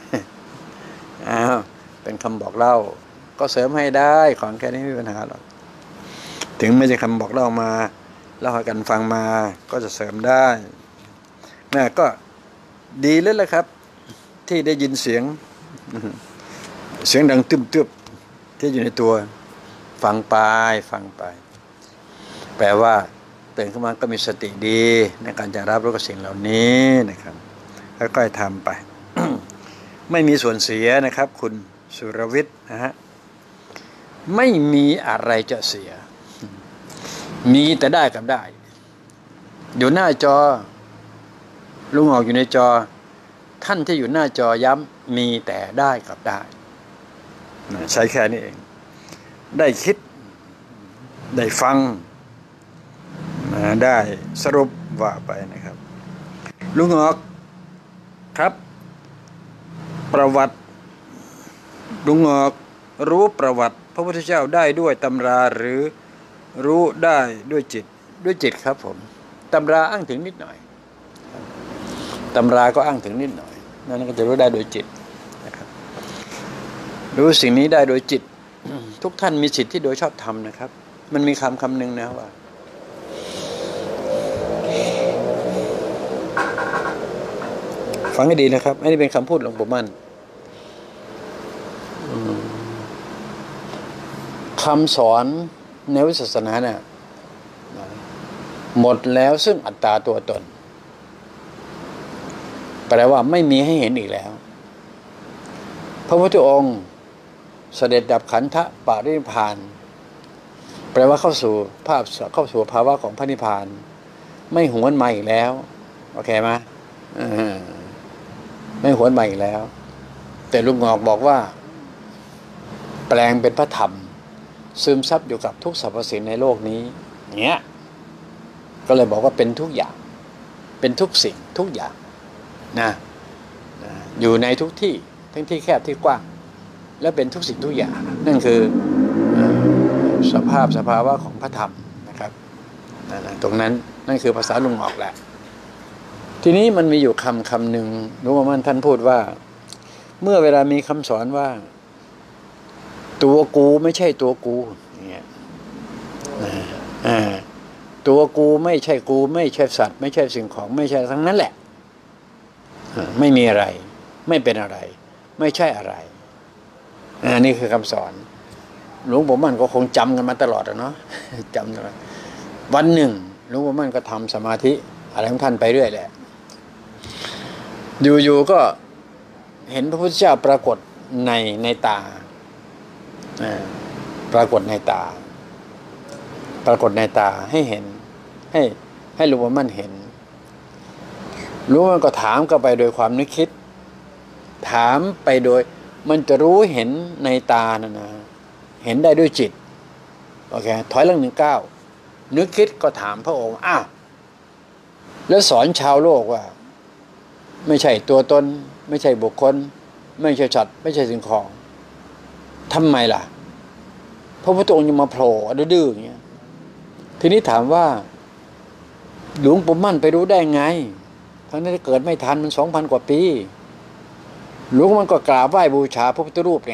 เป็นคำบอกเล่าก็เสริมให้ได้ของแค่นี้ไม่มีปัญหาหรอกถึงไม่ใช่คำบอกเล่ามาเล่าให้กันฟังมาก็จะเสริมได้นะก็ดีแล้วแหละครับที่ได้ยินเสียงดังตึบๆที่อยู่ในตัวฟังไปแปลว่าตื่นขึ้นมาก็มีสติดีในการจะรับรู้กับสิ่งเหล่านี้นะครับค่อยๆทำไป ไม่มีส่วนเสียนะครับคุณสุรวิทย์นะฮะไม่มีอะไรจะเสียมีแต่ได้กับได้อยู่หน้าจอลุงออกอยู่ในจอท่านที่อยู่หน้าจอย้ำมีแต่ได้กับได้ใช้แค่นี้เองได้คิดได้ฟังได้สรุปว่าไปนะครับลุงออกครับประวัติลุงออกรู้ประวัติพระพุทธเจ้าได้ด้วยตำราหรือรู้ได้ด้วยจิตครับผมตำราอ้างถึงนิดหน่อยตำราก็อ้างถึงนิดหน่อยนั่นก็จะรู้ได้โดยจิตนะครับรู้สิ่งนี้ได้โดยจิตทุกท่านมีสิทธิ์ที่โดยชอบธรรมนะครับมันมีคำหนึ่งนะว่าฟังให้ดีนะครับอันนี้เป็นคำพูดหลวงปู่มั่นคำสอนในวิศาสนาเนี่ยหมดแล้วซึ่งอัตตาตัวตนแปลว่าไม่มีให้เห็นอีกแล้วพระพุทธองค์เสด็จดับขันธปรินิพพานแปลว่าเข้าสู่ภาวะของพระนิพพานไม่หวนมาอีกแล้วโอเคไหมไม่หวนมาอีกแล้วแต่ลุงงอกบอกว่าแปลงเป็นพระธรรมซึมซับอยู่กับทุกสรรพสิ่งในโลกนี้เงี้ยก็เลยบอกว่าเป็นทุกอย่างเป็นทุกสิ่งทุกอย่างนะอยู่ในทุกที่ทั้งที่แคบที่กว้างและเป็นทุกสิ่งทุกอย่างนั่นคือสภาวะของพระธรรมนะครับตรงนั้นนั่นคือภาษาลุงออกแหละทีนี้มันมีอยู่คำหนึ่งหลวงพ่อมั่นท่านพูดว่าเมื่อเวลามีคำสอนว่าตัวกูไม่ใช่ตัวกูอย่างเงี้ยตัวกูไม่ใช่กูไม่ใช่สัตว์ไม่ใช่สิ่งของไม่ใช่ทั้งนั้นแหละไม่มีอะไรไม่เป็นอะไรไม่ใช่อะไรนี่คือคำสอนหลวงปู่มั่นก็คงจำกันมาตลอดเนาะจำตลอดวันหนึ่งหลวงปู่มั่นก็ทำสมาธิอะไรของท่านไปเรื่อยแหละอยู่ๆก็เห็นพระพุทธเจ้าปรากฏในตาปรากฏในตาปรากฏในตาให้เห็นให้หลวงปู่มั่นเห็นหลวงปู่มั่นก็ถามก็ไปโดยความนึกคิดถามไปโดยมันจะรู้เห็นในตานะเห็นได้ด้วยจิตโอเคถอยหลัง19นึกคิดก็ถามพระองค์อ้าวแล้วสอนชาวโลกว่าไม่ใช่ตัวตนไม่ใช่บุคคลไม่ใช่สัตว์ไม่ใช่สิ่งของทำไมล่ะพระพุทธองค์ยังมาโผล่ดื้อๆอย่างเงี้ยทีนี้ถามว่าหลวงปู่มั่นไปรู้ได้ไงทั้งนั้นเกิดไม่ทันมัน 2,000 กว่าปีหลวงมันก็กราบไหว้บูชาพระพุทธรูปไง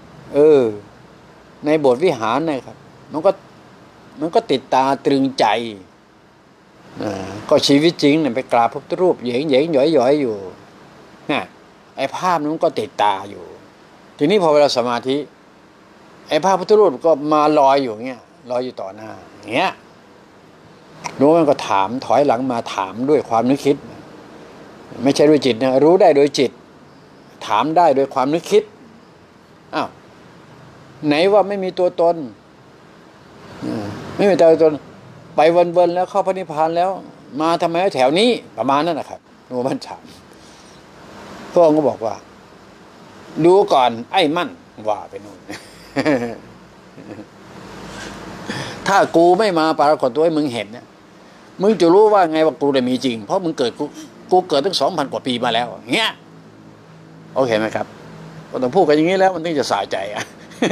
ในโบสถ์วิหารนะครับมันก็ติดตาตรึงใจก็ชีวิตจริงเนี่ยไปกราบพระพุทธรูปเหย่งหย่อยอยู่นะไอ้ภาพนั้นก็ติดตาอยู่ทีนี้พอเวลาสมาธิไอ้ภาพพุทธรูปก็มาลอยอยู่เงี้ยลอยอยู่ต่อหน้าเงี้ยหลวงมันก็ถามถอยหลังมาถามด้วยความนึกคิดไม่ใช่ด้วยจิตนะรู้ได้โดยจิตถามได้โดยความนึกคิดอ้าวไหนว่าไม่มีตัวตนไม่มีตัวตนไปวนๆแล้วเข้าพระนิพพานแล้วมาทำไมแถวนี้ประมาณนั้นนะครับหลวงพ่อถามพระองค์ก็บอกว่าดูก่อนไอ้มั่นว่าไปนู่น ถ้ากูไม่มาปรากฏตัวให้มึงเห็นเนี่ยมึงจะรู้ว่าไงว่ากูได้มีจริงเพราะมึงเกิดกูเกิดตั้ง 2,000 กว่าปีมาแล้วเงี้ยโอเคไหมครับก็ต้องพูดกันอย่างนี้แล้วมันถึงจะสะใจอ่ะ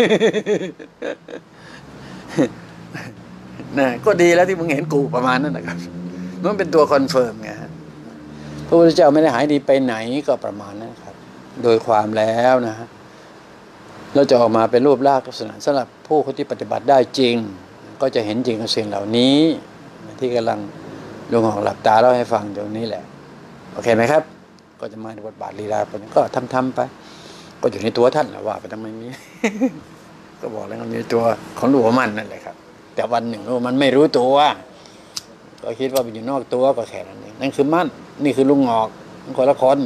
นะก็ดีแล้วที่มึงเห็นกูประมาณนั้นนะครับมันเป็นตัวคอนเฟิร์มไงพระพุทธเจ้าไม่ได้หายดีไปไหนก็ประมาณนั้นครับโดยความแล้วนะฮะเราจะออกมาเป็นรูปร่างลักษณะสำหรับผู้ที่ปฏิบัติได้จริงก็จะเห็นจริงกับสิ่งเหล่านี้ที่กำลังลงของหลับตาเล่าให้ฟังตรงนี้แหละโอเคไหมครับก็จะมาในบทบาทลีลาไปก็ทำไปก็อยู่ในตัวท่านแหละว่าไปทำไมมี ก็บอกแล้วมันมีตัวของหลวงมันนั่นแหละครับแต่วันหนึ่งมันไม่รู้ตัวก็คิดว่ามันอยู่นอกตัวก็แค่นั้นเองนั่นคือมั่นนี่คือลุงงอกคนละคน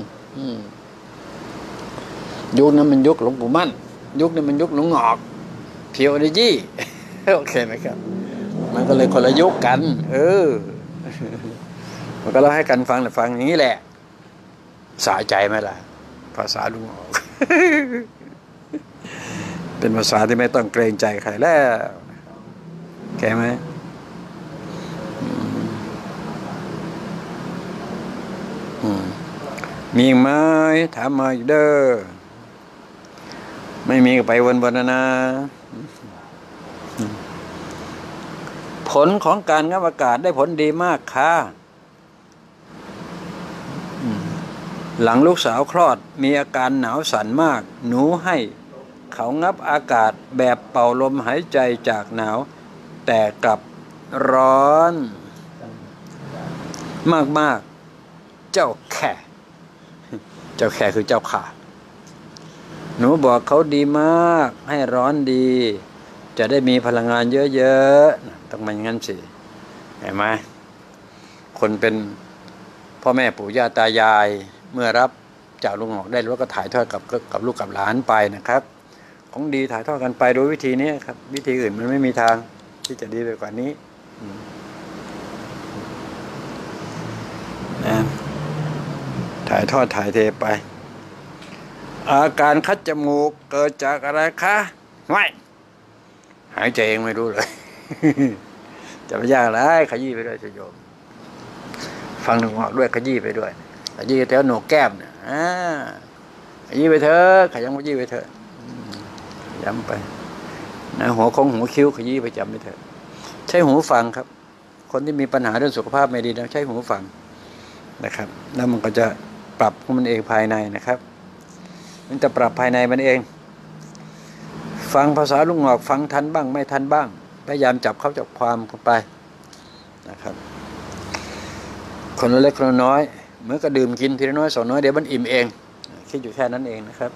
ยุคนั้นมันยุคหลวงปู่มั่นยุคนี้มันยุคหลวงงอกเพียวดิจี้โอเคไหมครับมันก็เลยคนละยุคกันมันก็เล่าให้กันฟังแต่ฟังอย่างนี้แหละสะใจไหมล่ะภาษาลุงงอก เป็นภาษาที่ไม่ต้องเกรงใจใครแล้วแค่ไหมมีไหมถามมาอีกเด้อไม่มีก็ไปวนๆนะผลของการงับอากาศได้ผลดีมากค่ะหลังลูกสาวคลอดมีอาการหนาวสั่นมากหนูให้เขางับอากาศแบบเป่าลมหายใจจากหนาวแต่กลับร้อนมากๆเจ้าแค่คือเจ้าข่าหนูบอกเขาดีมากให้ร้อนดีจะได้มีพลังงานเยอะๆต้องมันงั้นสิเห็นไหมคนเป็นพ่อแม่ปู่ย่าตายายเมื่อรับจากลุงหอกได้แล้วก็ถ่ายทอดกับลูกกับหลานไปนะครับของดีถ่ายทอดกันไปโดยวิธีนี้ครับวิธีอื่นมันไม่มีทางที่จะดีไปกว่านี้นะถ่ายทอดถ่ายเทไปอาการคัดจมูกเกิดจากอะไรคะไม่หายใจเองไม่รู้เลย จะไปยากอะไรขยี้ไปด้วยโยมฟังหนึ่งออกด้วยขยี้ไปด้วยขยี้แถวโหนกแก้มเนี่ยขยี้ไปเถอะขยังขยี้ไปเถอะย้ำไปนะหัวคิ้วขยี้ไปจำไปเถอะใช้หูฟังครับคนที่มีปัญหาเรื่องสุขภาพไม่ดีนะใช้หูฟังนะครับแล้วมันก็จะปรับของมันเองภายในนะครับมันจะปรับภายในมันเองฟังภาษาลุงหงอกฟังทันบ้างไม่ทันบ้างพยายามจับเข้าจับความเข้าไปนะครับคนละเล็กคนละน้อยเหมือนกับดื่มกินทีละน้อยสองน้อยเดี๋ยวมันอิ่มเองคิดอยู่แค่นั้นเองนะครับ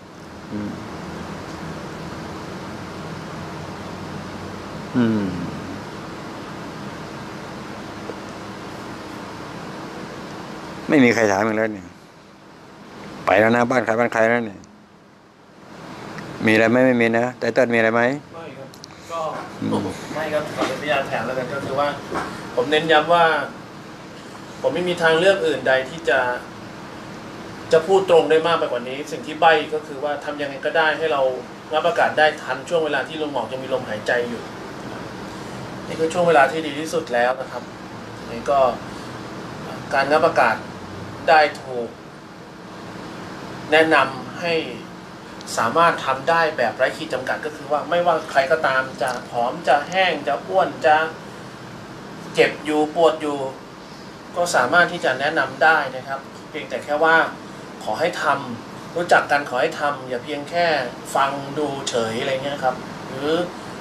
ไม่มีใครถามอีกแล้วเนี่ยไปแล้วนะบ้านใครแล้วเนี่ยมีอะไรไหมไม่มีนะแต่ต้นมีอะไรไหมไม่ครับก็ไม่ครับขอเป็นพยานแถมแล้วกันก็คือว่าผมเน้นย้ำว่าผมไม่มีทางเลือกอื่นใดที่จะพูดตรงได้มากไปกว่านี้สิ่งที่ใบ้ก็คือว่าทำยังไงก็ได้ให้เรางับอากาศได้ทันช่วงเวลาที่ลุงหมอกยังมีลมหายใจอยู่นี่คือช่วงเวลาที่ดีที่สุดแล้วนะครับนี่ก็การงับอากาศได้ถูกแนะนำให้สามารถทำได้แบบไร้ขีดจำกัดก็คือว่าไม่ว่าใครก็ตามจะผอมจะแห้งจะอ้วนจะเจ็บอยู่ปวดอยู่ก็สามารถที่จะแนะนำได้นะครับเพียงแต่แค่ว่าขอให้ทำรู้จักกันขอให้ทำอย่าเพียงแค่ฟังดูเฉยอะไรเงี้ยครับหรือ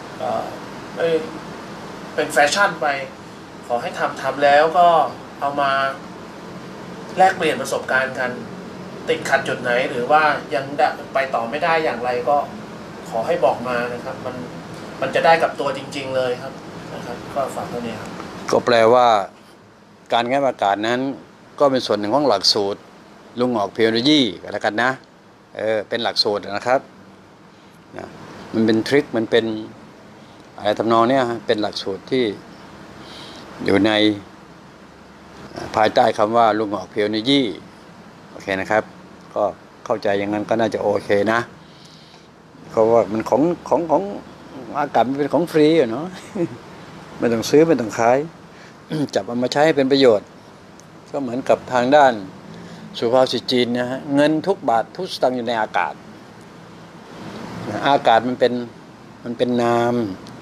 เป็นแฟชั่นไปขอให้ทำแล้วก็เอามาแลกเปลี่ยนประสบการณ์กันติดขัดจุดไหนหรือว่ายังไปต่อไม่ได้อย่างไรก็ขอให้บอกมานะครับมันจะได้กับตัวจริงๆเลยครับนะครับก็ฝากเท่านี้ครับก็แปลว่าการงับอากาศนั้นก็เป็นส่วนหนึ่งของหลักสูตรลุงหงอกเพียวโลยีกันแล้วกันนะเป็นหลักสูตรนะครับนะมันเป็นทริคมันเป็นอะไรทำนองเนี้ยเป็นหลักสูตรที่อยู่ในภายใต้คำว่าลุงหงอกเพียวโลยีโอเคนะครับก็เข้าใจอย่างนั้นก็น่าจะโอเคนะเพราะว่ามันของอากาศมันเป็นของฟรีเนาะไม่ต้องซื้อไม่ต้องขายจับเอามาใช้ให้เป็นประโยชน์ก็เหมือนกับทางด้านสุภาษิตจีนนะฮะเงินทุกบาททุกสตางค์อยู่ในอากาศอากาศมันเป็นนาม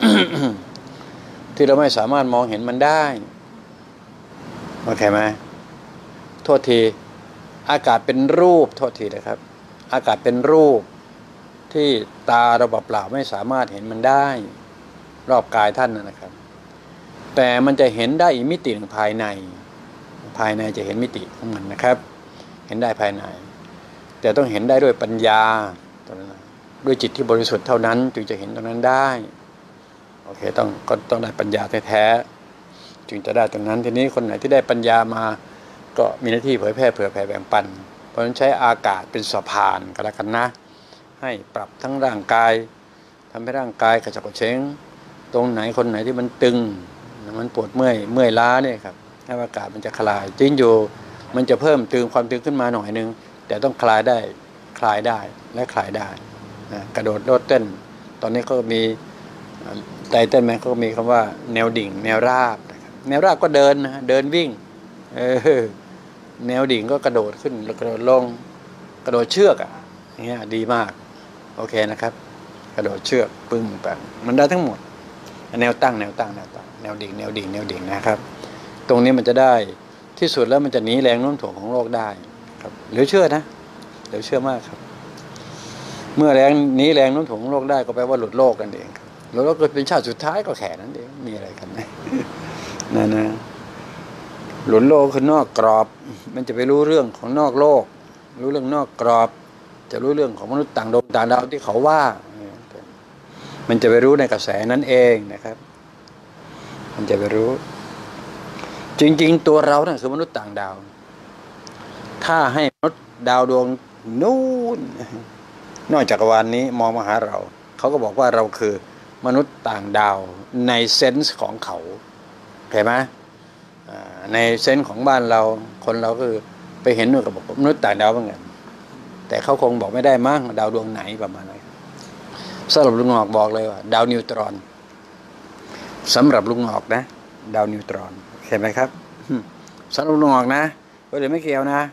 ที่เราไม่สามารถมองเห็นมันได้โอเคไหมโทษทีอากาศเป็นรูปโทษทีนะครับอากาศเป็นรูปที่ตาเราเปล่าไม่สามารถเห็นมันได้รอบกายท่านนะครับแต่มันจะเห็นได้อีกมิติหนึ่งภายในจะเห็นมิติของมันนะครับเห็นได้ภายในแต่ต้องเห็นได้ด้วยปัญญาตรงนั้นด้วยจิตที่บริสุทธิ์เท่านั้นจึงจะเห็นตรงนั้นได้โอเคก็ต้องได้ปัญญาแท้ๆจึงจะได้ตรงนั้นทีนี้คนไหนที่ได้ปัญญามาก็มีหน้าที่เผยแพร่เผื่อแผ่แบ่งปันเพราะฉะนั้นใช้อากาศเป็นสะพานก็แล้วกันนะให้ปรับทั้งร่างกายทำให้ร่างกายกระฉับกระเฉงตรงไหนคนไหนที่มันตึงมันปวดเมื่อยล้าเนี่ยครับให้อากาศมันจะคลายจริงอยู่มันจะเพิ่มความตึงขึ้นมาหน่อยนึงแต่ต้องคลายได้และคลายได้นะกระโดดโลดเต้นตอนนี้ก็มีไตเติ้ลแมนก็มีคำว่าแนวดิ่งแนวราบนะครับแนวราบก็เดินนะเดินวิ่งแนวดิ่งก็กระโดดขึ้นแล้วกระโดดลงกระโดดเชือกอย่างเงี้ยดีมากโอเคนะครับกระโดดเชือกปึ้งแบบมันได้ทั้งหมดแนวตั้งแนวดิ่งนะครับตรงนี้มันจะได้ที่สุดแล้วมันจะหนีแรงโน้มถ่วงของโลกได้ครับเหลือเชื่อนะเหลือเชื่อมากครับเมื่อหนีแรงโน้มถ่วงของโลกได้ก็แปลว่าหลุดโลกกันเองครับแล้วก็เป็นชาติสุดท้ายก็แค่นั้นเองมีอะไรกันนะนะหลุดโลกคือนอกกรอบมันจะไปรู้เรื่องของนอกโลกรู้เรื่องนอกกรอบจะรู้เรื่องของมนุษย์ต่างดาวที่เขาว่ามันจะไปรู้ในกระแสนั้นเองนะครับมันจะไปรู้จริงๆตัวเราเนี่ยคือมนุษย์ต่างดาวถ้าให้มนุษย์ดาวดวงนู้นนอกจักรวาลนี้มองมาหาเราเขาก็บอกว่าเราคือมนุษย์ต่างดาวในเซนส์ของเขาเข้าใจไหมในเซนส์ของบ้านเราคนเราคือไปเห็นนู่นก็บอกมนุษย์ต่างดาวเหมือนกันแต่เขาคงบอกไม่ได้มั้งดาวดวงไหนประมาณนั้นสำหรับลุงหงอกบอกเลยว่าดาวนิวตรอนสำหรับลุงหงอกนะดาวนิวตรอนเห็นไหมครับสำหรับลุงหงอกนะก็เลยไม่เกี่ยวนะ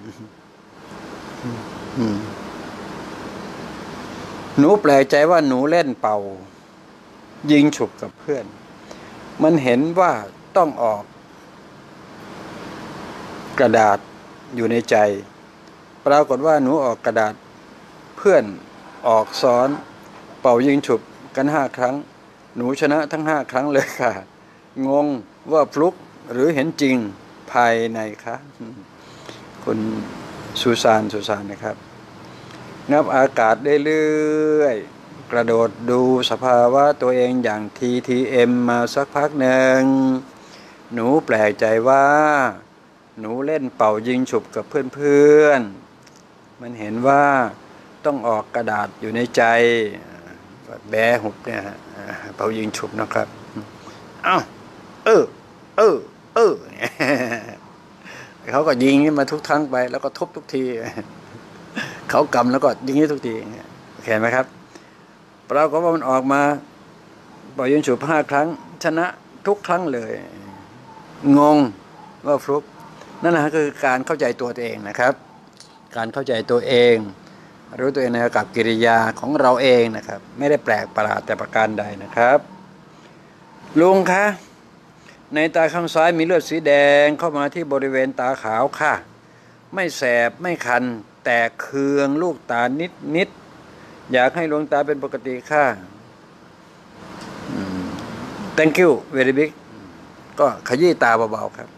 หนูแปลกใจว่าหนูเล่นเป่ายิงฉุบกับเพื่อนมันเห็นว่าต้องออกกระดาษอยู่ในใจปรากฏว่าหนูออกกระดาษเพื่อนออกซ้อนเป่ายิงฉุบกัน5 ครั้งหนูชนะทั้ง5 ครั้งเลยค่ะงงว่าฟลุกหรือเห็นจริงภายในคะคุณซูซานนะครับงับอากาศเรื่อยๆกระโดดดูสภาวะตัวเองอย่าง TTM มาสักพักหนึ่งหนูแปลกใจว่าหนูเล่นเป่ายิงฉุบกับเพื่อนๆมันเห็นว่าต้องออกกระดาษอยู่ในใจก็แบหุบเนี่ยเป่ายิงฉุบนะครับเอ้าเออเขาก็ยิงมาทุกครั้งไปแล้วก็ทุบทุกทีเขากำแล้วก็ยิงนี้ทุกทีเห็นไหมครับปรากฏว่ามันออกมาเป่ายิงฉุบ5 ครั้งชนะทุกครั้งเลยงงว่าฟลุกนั่นนะคือการเข้าใจตัวเองนะครับการเข้าใจตัวเองรู้ตัวเองในกับกิริยาของเราเองนะครับไม่ได้แปลกประหลาดแต่ประการใดนะครับลุงคะในตาข้างซ้ายมีเลือดสีแดงเข้ามาที่บริเวณตาขาวค่ะไม่แสบไม่คันแต่เคืองลูกตานิดอยากให้ดวงตาเป็นปกติค่ะ thank you very big ก็ขยี้ตาเบาๆครับ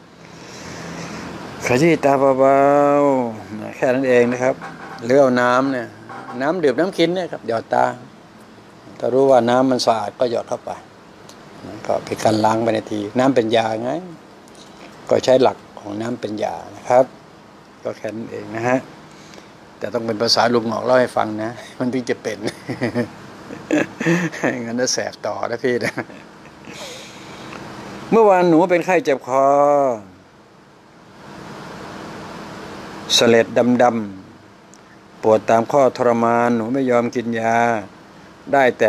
ขยี้ตาเบาๆแค่นั้นเองนะครับหรือเอาน้ำเนี่ยน้ำดื่มน้ำกินเนี่ยครับหยอดตาถ้ารู้ว่าน้ำมันสะอาดก็หยอดเข้าไปก็เป็นการล้างไปในทีน้ำเป็นยาไงก็ใช้หลักของน้ำเป็นยานะครับก็แค่นั้นเองนะฮะแต่ต้องเป็นภาษาลุงหงอกเล่าให้ฟังนะมันถึงจะเป็นงั้นจะแสบต่อนะพี่นะเมื่อวานหนูเป็นไข้เจ็บคอเสลดดำๆปวดตามข้อทรมานหนูไม่ยอมกินยาได้แต่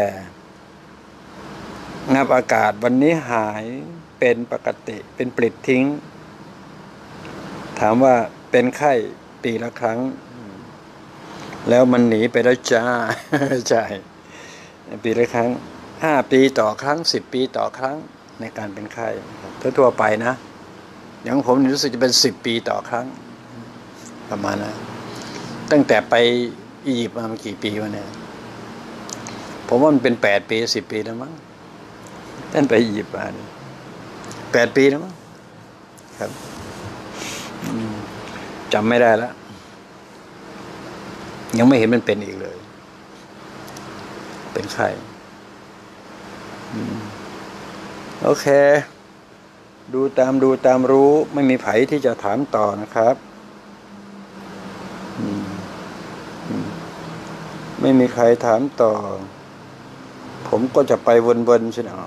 งับอากาศวันนี้หายเป็นปกติเป็นปลิดทิ้งถามว่าเป็นไข้ปีละครั้งแล้วมันหนีไปแล้วจ้าใช่ปีละครั้ง5 ปีต่อครั้ง10 ปีต่อครั้งในการเป็นไข้ทั่วไปนะอย่างผมรู้สึกจะเป็น10 ปีต่อครั้งประมาณนะตั้งแต่ไปอียิปต์มากี่ปีวะเนี่ยผมว่ามันเป็น8 ปี10 ปีแล้วมั้งท่านไปอียิปต์มา8 ปีแล้วมั้งครับจำไม่ได้แล้วยังไม่เห็นมันเป็นอีกเลยเป็นไข้โอเคดูตามรู้ไม่มีไผที่จะถามต่อนะครับไม่มีใครถามต่อผมก็จะไปวนๆใช่ไหม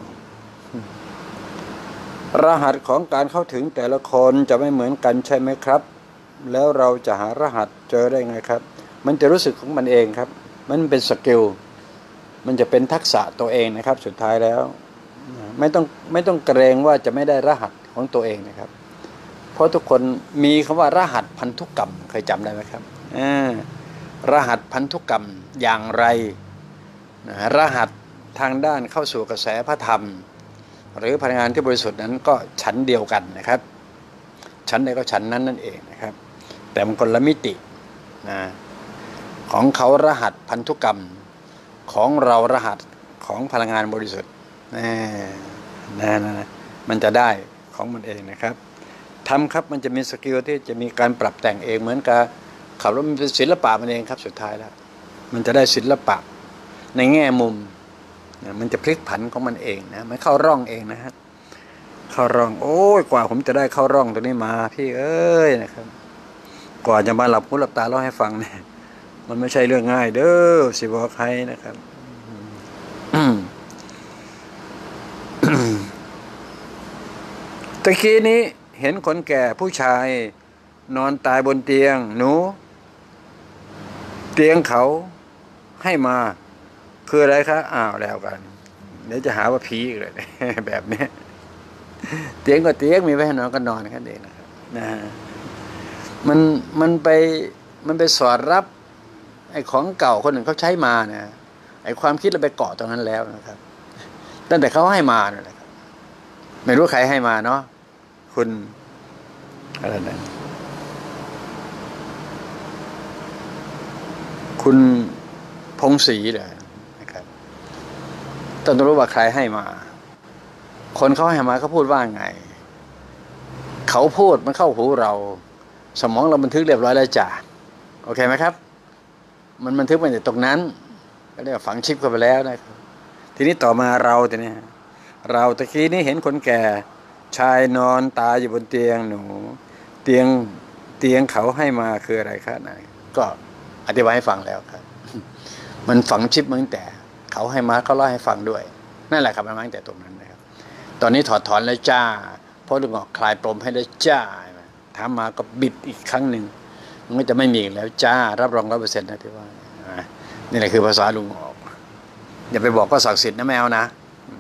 รหัสของการเข้าถึงแต่ละคนจะไม่เหมือนกันใช่ไหมครับแล้วเราจะหารหัสเจอได้ไงครับมันจะรู้สึกของมันเองครับมันเป็นสกิลมันจะเป็นทักษะตัวเองนะครับสุดท้ายแล้วไม่ต้องเกรงว่าจะไม่ได้รหัสของตัวเองนะครับเพราะทุกคนมีคำว่ารหัสพันธุกรรมเคยจำได้ไหมครับรหัสพันธุกรรมอย่างไรรหัสทางด้านเข้าสู่กระแสพระธรรมหรือพลังงานที่บริสุทธิ์นั้นก็ชั้นเดียวกันนะครับชั้นใดก็ชั้นนั้นนั่นเองนะครับแต่มันคนละมิตินะของเขารหัสพันธุกรรมของเรารหัสของพลังงานบริสุทธิ์มันจะได้ของมันเองนะครับทำครับมันจะมีสกิลที่จะมีการปรับแต่งเองเหมือนกับขับรถมันเป็นศิลปะมันเองครับสุดท้ายแล้วมันจะได้ศิลปะในแง่มุมมันจะพลิกผันของมันเองนะมันเข้าร่องเองนะฮะเข้าร่องโอ้ยกว่าผมจะได้เข้าร่องตรงนี้มาพี่เอ้ยนะครับกว่าจะมาหลับหูหลับตาเล่าให้ฟังเนี่ยมันไม่ใช่เรื่องง่ายเด้อสิบอกใครนะครับตะกี้นี้เห็นคนแก่ผู้ชายนอนตายบนเตียงหนูเตียงเขาให้มาคืออะไรคะอ้าวแล้วกันเดี๋ยวจะหาว่าผีอีกเลยแบบนี้เตียงก็เตียงมีไว้ให้นอนก็นอนแค่นี้นะครับมันไปสอดรับไอ้ของเก่าคนหนึ่งเขาใช้มาเนี่ยไอ้ความคิดเราไปเกาะตรงนั้นแล้วนะครับตั้งแต่เขาให้มาเนี่ยนะครับไม่รู้ใครให้มาเนาะคุณอะไรนะคุณพงศรีเลยนะครับต้องรู้ว่าใครให้มาคนเขาให้มาเขาพูดว่าไงเขาพูดมันเข้าหูเราสมองเราบันทึกเรียบร้อยแล้วจ้ะโอเคไหมครับมันบันทึกมาจากตรงนั้นก็เรียกว่าฝังชิปเข้าไปแล้วนะครับทีนี้ต่อมาเราแต่เนี่ยเราตะกี้นี้เห็นคนแก่ชายนอนตายอยู่บนเตียงหนูเตียงเขาให้มาคืออะไรครับนายก็อธิบายให้ฟังแล้วครับมันฝังชิปมาตั้งแต่เขาให้มาเขาเล่าให้ฟังด้วยนั่นแหละครับมันมาตั้งแต่ตรงนั้นนะครับตอนนี้ถอดถอนแล้วจ้าเพราะลุงออกคลายปลมให้ได้จ้าถามมาก็บิดอีกครั้งหนึ่งมันก็จะไม่มีอีกแล้วจ้ารับรอง100%นะที่ว่านี่แหละคือภาษาลุงออกอย่าไปบอกก็ศักดิ์สิทธิ์นะแมวนะ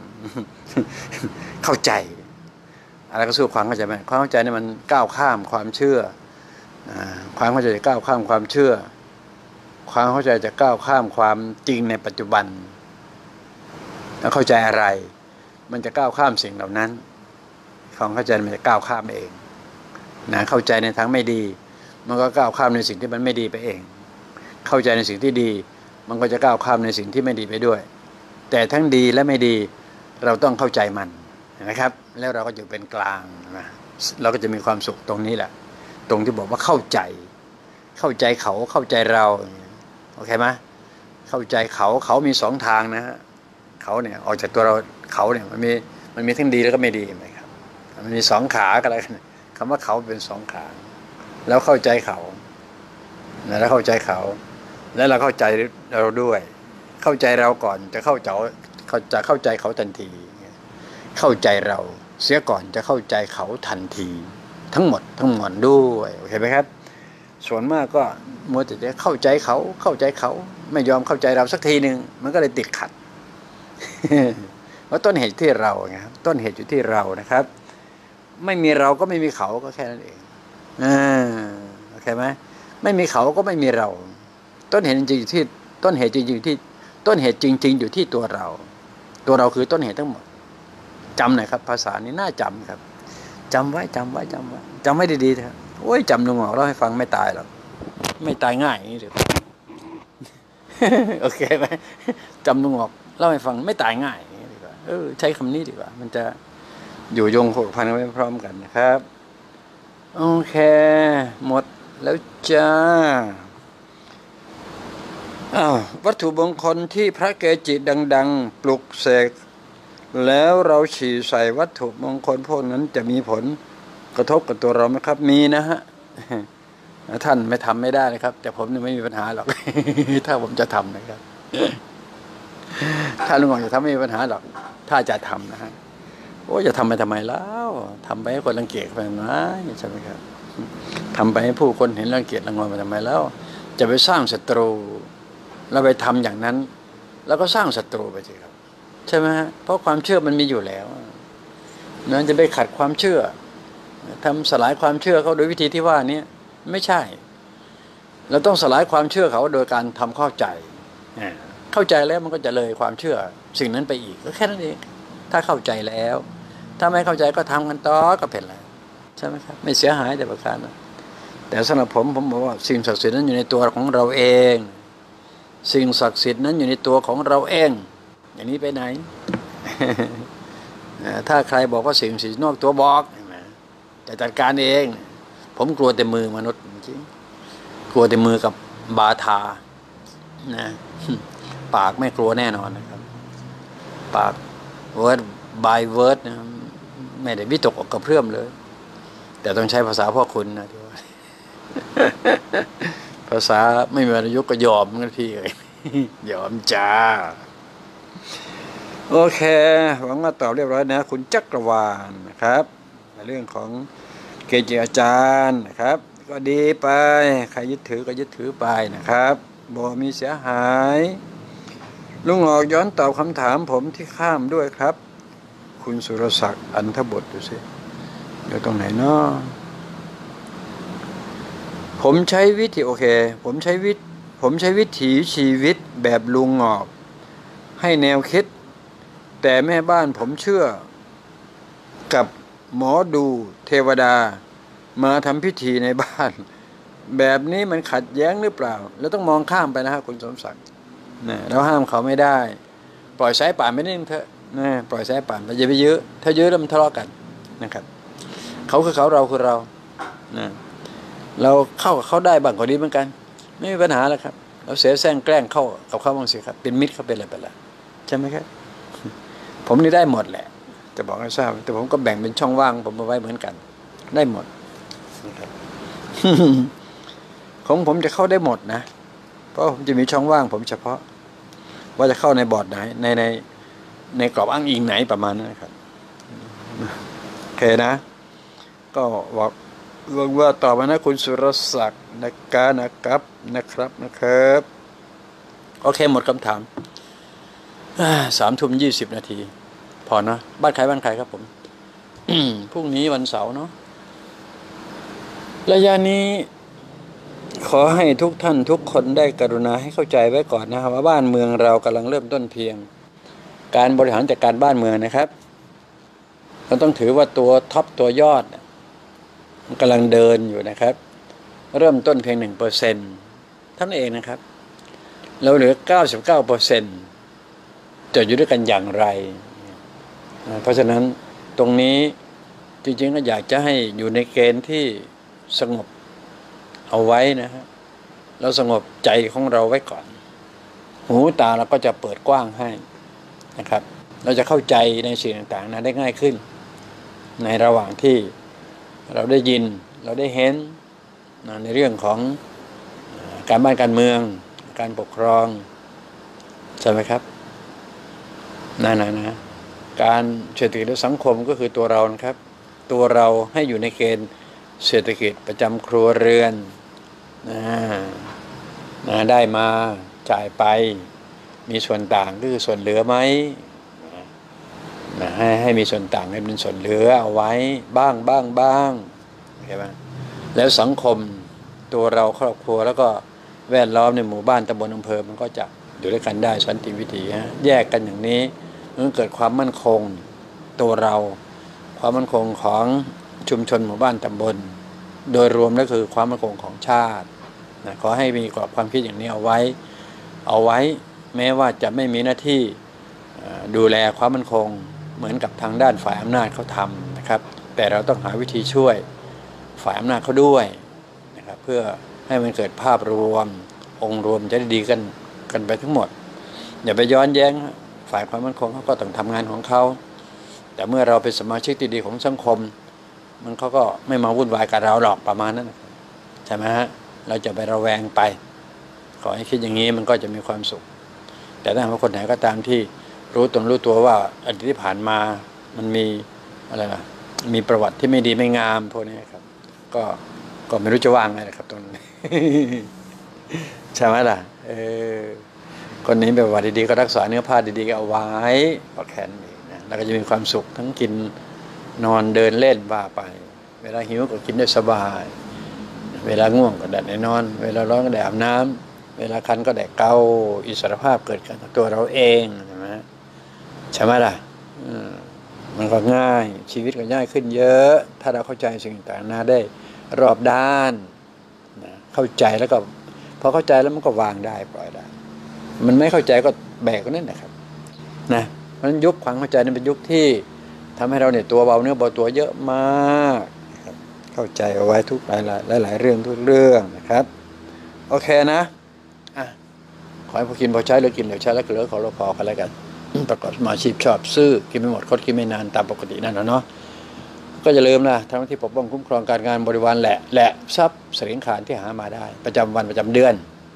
เข้าใจอะไรก็สู้ความเข้าใจไหมความเข้าใจนี่มันก้าวข้ามความเชื่อความเข้าใจจะก้าวข้ามความเชื่อความเข้าใจจะก้าวข้ามความจริงในปัจจุบันแล้วเข้าใจอะไรมันจะก้าวข้ามสิ่งเหล่านั้นความเข้าใจมันจะก้าวข้ามเองนะเข้าใจในทางไม่ดีมันก็ก้าวข้ามในสิ่งที่มันไม่ดีไปเองเข้าใจในสิ่งที่ดีมันก็จะก้าวข้ามในสิ่งที่ไม่ดีไปด้วยแต่ทั้งดีและไม่ดีเราต้องเข้าใจมันนะครับแล้วเราก็จะเป็นกลางนะเราก็จะมีความสุขตรงนี้แหละตรงที่บอกว่าเข้าใจเขาเข้าใจเราโอเคไหมเข้าใจเขามีสองทางนะฮะเขาเนี่ยออกจากตัวเราเขาเนี่ยมันมีทั้งดีแล้วก็ไม่ดีไหมครับมันมีสองขาก็แล้วกันคำว่าเขาเป็นสองขาแล้วเข้าใจเขาแล้วเข้าใจเขาแล้วเราเข้าใจเราด้วยเข้าใจเราก่อนจะเข้าใจเขาทันทีเข้าใจเราเสียก่อนจะเข้าใจเขาทันทีทั้งหมดทั้งมวลด้วยโอเคไหมครับส่วนมากก็มัวแต่จะเข้าใจเขาไม่ยอมเข้าใจเราสักทีหนึ่งมันก็เลยติดขัดเพราะต้นเหตุที่เราไงครับต้นเหตุอยู่ที่เรานะครับไม่มีเราก็ไม่มีเขาก็แค่นั้นเองโอเคไหมไม่มีเขาก็ไม่มีเราต้นเหตุจริงๆอยู่ที่ต้นเหตุจริงๆอยู่ที่ต้นเหตุจริงๆอยู่ที่ตัวเราคือต้นเหตุทั้งหมดจำหน่อยครับภาษานี้น่าจำครับจำไว้ดีๆเถอะโอ้ยจำลุงออกเล่าให้ฟังไม่ตายหรอกไม่ตายง่ายอย่างนี้เดี๋ยว โอเคไหมจำลุงออกเล่าให้ฟังไม่ตายง่ายอย่างนี้ดีกว่าใช้คำนี้ดีกว่ามันจะอยู่ยงคงพันไว้พร้อมกันนะครับโอเคหมดแล้วจ้าวัตถุมงคลที่พระเกจิดังๆปลุกเสกแล้วเราฉี่ใส่วัตถุมงคลพวกนั้นจะมีผลกระทบกับตัวเราไหมครับมีนะฮะท่านไม่ทำไม่ได้นะครับแต่ผมไม่มีปัญหาหรอก ถ้าผมจะทำนะครับ ถ้าลุงหวังจะทำไม่มีปัญหาหรอกถ้าจะทำนะฮะโอ้จะทำไปทำไมแล้วทำไปให้คนรังเกียจไปไหมใช่ไหมครับทำไปให้ผู้คนเห็นรังเกียจรังงอนไปทำไมแล้วจะไปสร้างศัตรูเราไปทำอย่างนั้นแล้วก็สร้างศัตรูไปสิครับใช่ไหมฮะเพราะความเชื่อมันมีอยู่แล้วนั้นจะไปขัดความเชื่อทำสลายความเชื่อเขาโดยวิธีที่ว่านี้ไม่ใช่เราต้องสลายความเชื่อเขาโดยการทำเข้าใจแล้วมันก็จะเลยความเชื่อสิ่งนั้นไปอีกก็แค่นั้นเองถ้าเข้าใจแล้วถ้าไม่เข้าใจก็ทำกันต่อก็เป็นไรใช่ไหมครับไม่เสียหายแต่ประการนะแต่สำหรับผมบอกว่าสิ่งศักดิ์สิทธิ์นั้นอยู่ในตัวของเราเองสิ่งศักดิ์สิทธิ์นั้นอยู่ในตัวของเราเองอย่างนี้ไปไหน ถ้าใครบอกว่าสิ่งศักดิ์สิทธิ์นอกตัวบอกจะจัดการเองผมกลัวแต่มือมนุษย์จริงกลัวแต่มือกับบาทานะปากไม่กลัวแน่นอนนะครับปากเวิร์ดบายเวิร์ดนะไม่ได้วิตกกระเพื่อมเลยแต่ต้องใช้ภาษาพ่อคุณนะที่ว่า ภาษาไม่มีวรรณยุกต์ก็ยอมกันพี่เลย ยอมจ้าโอเคหวังว่าตอบเรียบร้อยนะคุณจักรวาลนะครับในเรื่องของเกจิอาจารย์นะครับก็ดีไปใครยึดถือก็ยึดถือไปนะครับบ่มีเสียหายลุงออกย้อนตอบคำถามผมที่ข้ามด้วยครับคุณสุรศักดิ์อันธบทดูสิอยู่ตรงไหนเนาะผมใช้วิธีผมใช้วิถีชีวิตแบบลุงออกให้แนวคิดแต่แม่บ้านผมเชื่อกับหมอดูเทวดามาทำพิธีในบ้านแบบนี้มันขัดแย้งหรือเปล่าแล้วต้องมองข้ามไปนะครับคุณสมศักดิ์เราห้ามเขาไม่ได้ปล่อยสายป่านไปนิดนึงเถอะปล่อยสายป่านไปอย่าไปยื้อถ้ายื้อแล้วมันทะเลาะกันนะครับเขาคือเขาเราคือเราเราเข้ากับเขาได้บ้างก็ดีเหมือนกันไม่มีปัญหาแล้วครับเราเสียแซงแกล้งเข้ากับเขาบ้างสิครับเป็นมิตรเขาเป็นอะไรไปละใช่ไหมครับผมนี่ได้หมดแหละจะบอกให้ทราบแต่ผมก็แบ่งเป็นช่องว่างผมเอาไว้เหมือนกันได้หมดนะครับ ของผมจะเข้าได้หมดนะเพราะผมจะมีช่องว่างผมเฉพาะว่าจะเข้าในบอร์ดไหนในกรอบอ้างอิงไหนประมาณนั้นนะครับโอเคนะก็บอกว่าต่อมานะคุณสุรศักดิ์นะครับโอเคหมดคำถาม3:20 นาทีพอนะบ้านใครครับผม พรุ่งนี้วันเสาร์เนาะระยะนี้ขอให้ทุกท่านทุกคนได้กรุณาให้เข้าใจไว้ก่อนนะครับว่าบ้านเมืองเรากำลังเริ่มต้นเพียงการบริหารจัดการบ้านเมืองนะครับเราต้องถือว่าตัวท็อปตัวยอดมันกำลังเดินอยู่นะครับเริ่มต้นเพียง 1% ท่านเองนะครับเราเหลือ 99% จะอยู่ด้วยกันอย่างไรเพราะฉะนั้นตรงนี้จริงๆก็อยากจะให้อยู่ในเกณฑ์ที่สงบเอาไว้นะฮะเราสงบใจของเราไว้ก่อนหูตาเราก็จะเปิดกว้างให้นะครับเราจะเข้าใจในสิ่งต่างๆนั้นได้ง่ายขึ้นในระหว่างที่เราได้ยินเราได้เห็นในเรื่องของการบ้านการเมืองการปกครองใช่ไหมครับนะการเศรษฐกิจและสังคมก็คือตัวเรานะครับตัวเราให้อยู่ในเกณฑ์เศรษฐกิจประจำครัวเรือนได้มาจ่ายไปมีส่วนต่างก็คือส่วนเหลือไหมให้มีส่วนต่างให้เป็นส่วนเหลือเอาไว้บ้างใช่ไหมแล้วสังคมตัวเราครอบครัวแล้วก็แวดล้อมในหมู่บ้านตำบลอำเภอมันก็จะอยู่ด้วยกันได้สันติวิถีแยกกันอย่างนี้มันเกิดความมั่นคงตัวเราความมั่นคงของชุมชนหมู่บ้านตำบลโดยรวมแล้วคือความมั่นคงของชาติขอให้มีกรอบความคิดอย่างนี้เอาไว้แม้ว่าจะไม่มีหน้าที่ดูแลความมั่นคงเหมือนกับทางด้านฝ่ายอำนาจเขาทำนะครับแต่เราต้องหาวิธีช่วยฝ่ายอำนาจเขาด้วยนะครับเพื่อให้มันเกิดภาพรวมองค์รวมจะได้ดีกันไปทั้งหมดอย่าไปย้อนแย้งฝ่ายความมั่นคงเขาก็ต้องทำงานของเขาแต่เมื่อเราเป็นสมาชิกที่ดีของสังคมมันเขาก็ไม่มาวุ่นวายกับเราหรอกประมาณนั้นใช่ไหมฮะเราจะไประแวงไปขอให้คิดอย่างนี้มันก็จะมีความสุขแต่ถ้าว่าคนไหนก็ตามที่รู้ตัวว่าอดีตที่ผ่านมามันมีอะไรล่ะมีประวัติที่ไม่ดีไม่งามพวกนี้ครับก็ไม่รู้จะว่างไงนะครับตรงนี้ ใช่ไหมล่ะคนนี้แบบว่าดีๆก็รักษาเนื้อผ้าดีๆก็เอาไว้ก็แค่นี้นะแล้วก็จะมีความสุขทั้งกินนอนเดินเล่นว่าไปเวลาหิวก็กินได้สบายเวลาง่วงก็ได้นอนเวลาร้อนก็ได้อาบน้ำเวลาคันก็ได้เกาอิสรภาพเกิดขึ้นกับตัวเราเองใช่ไหมล่ะมันก็ง่ายชีวิตก็ง่ายขึ้นเยอะถ้าเราเข้าใจสิ่งต่างๆได้รอบด้านนะเข้าใจแล้วก็พอเข้าใจแล้วมันก็วางได้ปล่อยได้มันไม่เข้าใจก็แบกก็นั่นนะครับนะเพราะฉะนั้นยุคความเข้าใจนี่เป็นยุคที่ทำให้เราเนี่ยตัวเบาเนื้อเบาตัวเยอะมากนะครับเข้าใจเอาไว้ทุกหลายเรื่องทุกเรื่องนะครับโอเคนะขอให้พอกินพอใช้หรือกินเหลือใช้แล้วเหลือขอเราพอกันแล้วกันประกอบมาชีพชอบซื้อกินไม่หมดคดกินไม่นานตามปกตินั่นเนาะก็อย่าลืมนะทั้งที่ปกป้องคุ้มครองการงานบริวารและทรัพย์สินขานที่หามาได้ประจำวันประจำเดือน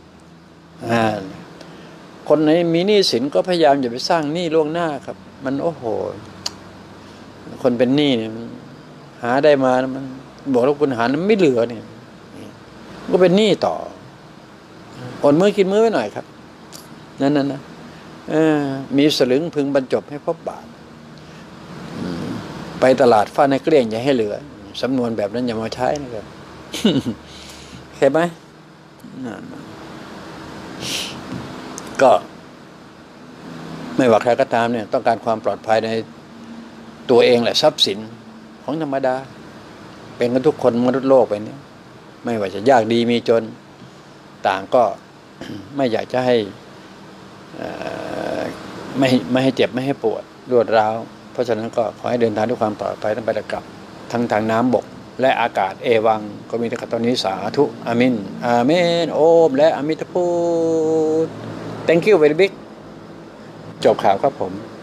คนไหนมีหนี้สินก็พยายามอย่าไปสร้างหนี้ล่วงหน้าครับมันโอ้โหคนเป็นหนี้เนี่ยหาได้มามันบอกว่าคุณหามันไม่เหลือเนี่ยก็เป็นหนี้ต่ออดมื้อกินมื้อไว้หน่อยครับนั่นนะมีสลึงพึงบรรจบให้พบบาทไปตลาดฟาดในเกลี้ยงอย่าให้เหลือสำนวนแบบนั้นอย่ามาใช้นะครับเห็นไหมก็ไม่ว่าใครก็ตามเนี่ยต้องการความปลอดภัยในตัวเองแหละทรัพย์สินของธรรมดาเป็นกันทุกคนมนุษย์โลกไปนี้ไม่ว่าจะยากดีมีจนต่างก็ ไม่อยากจะให้ไม่ให้เจ็บไม่ให้ปวดรวดร้าวเพราะฉะนั้นก็ขอให้เดินทางด้วยความปลอดภัยทั้งไปและกลับทั้งทางน้ำบกและอากาศเอวังก็มีแต่ตอนนี้สาธุอามินอาเมนโอมและอามิตพุทธ thank you very big จบข่าวครับผม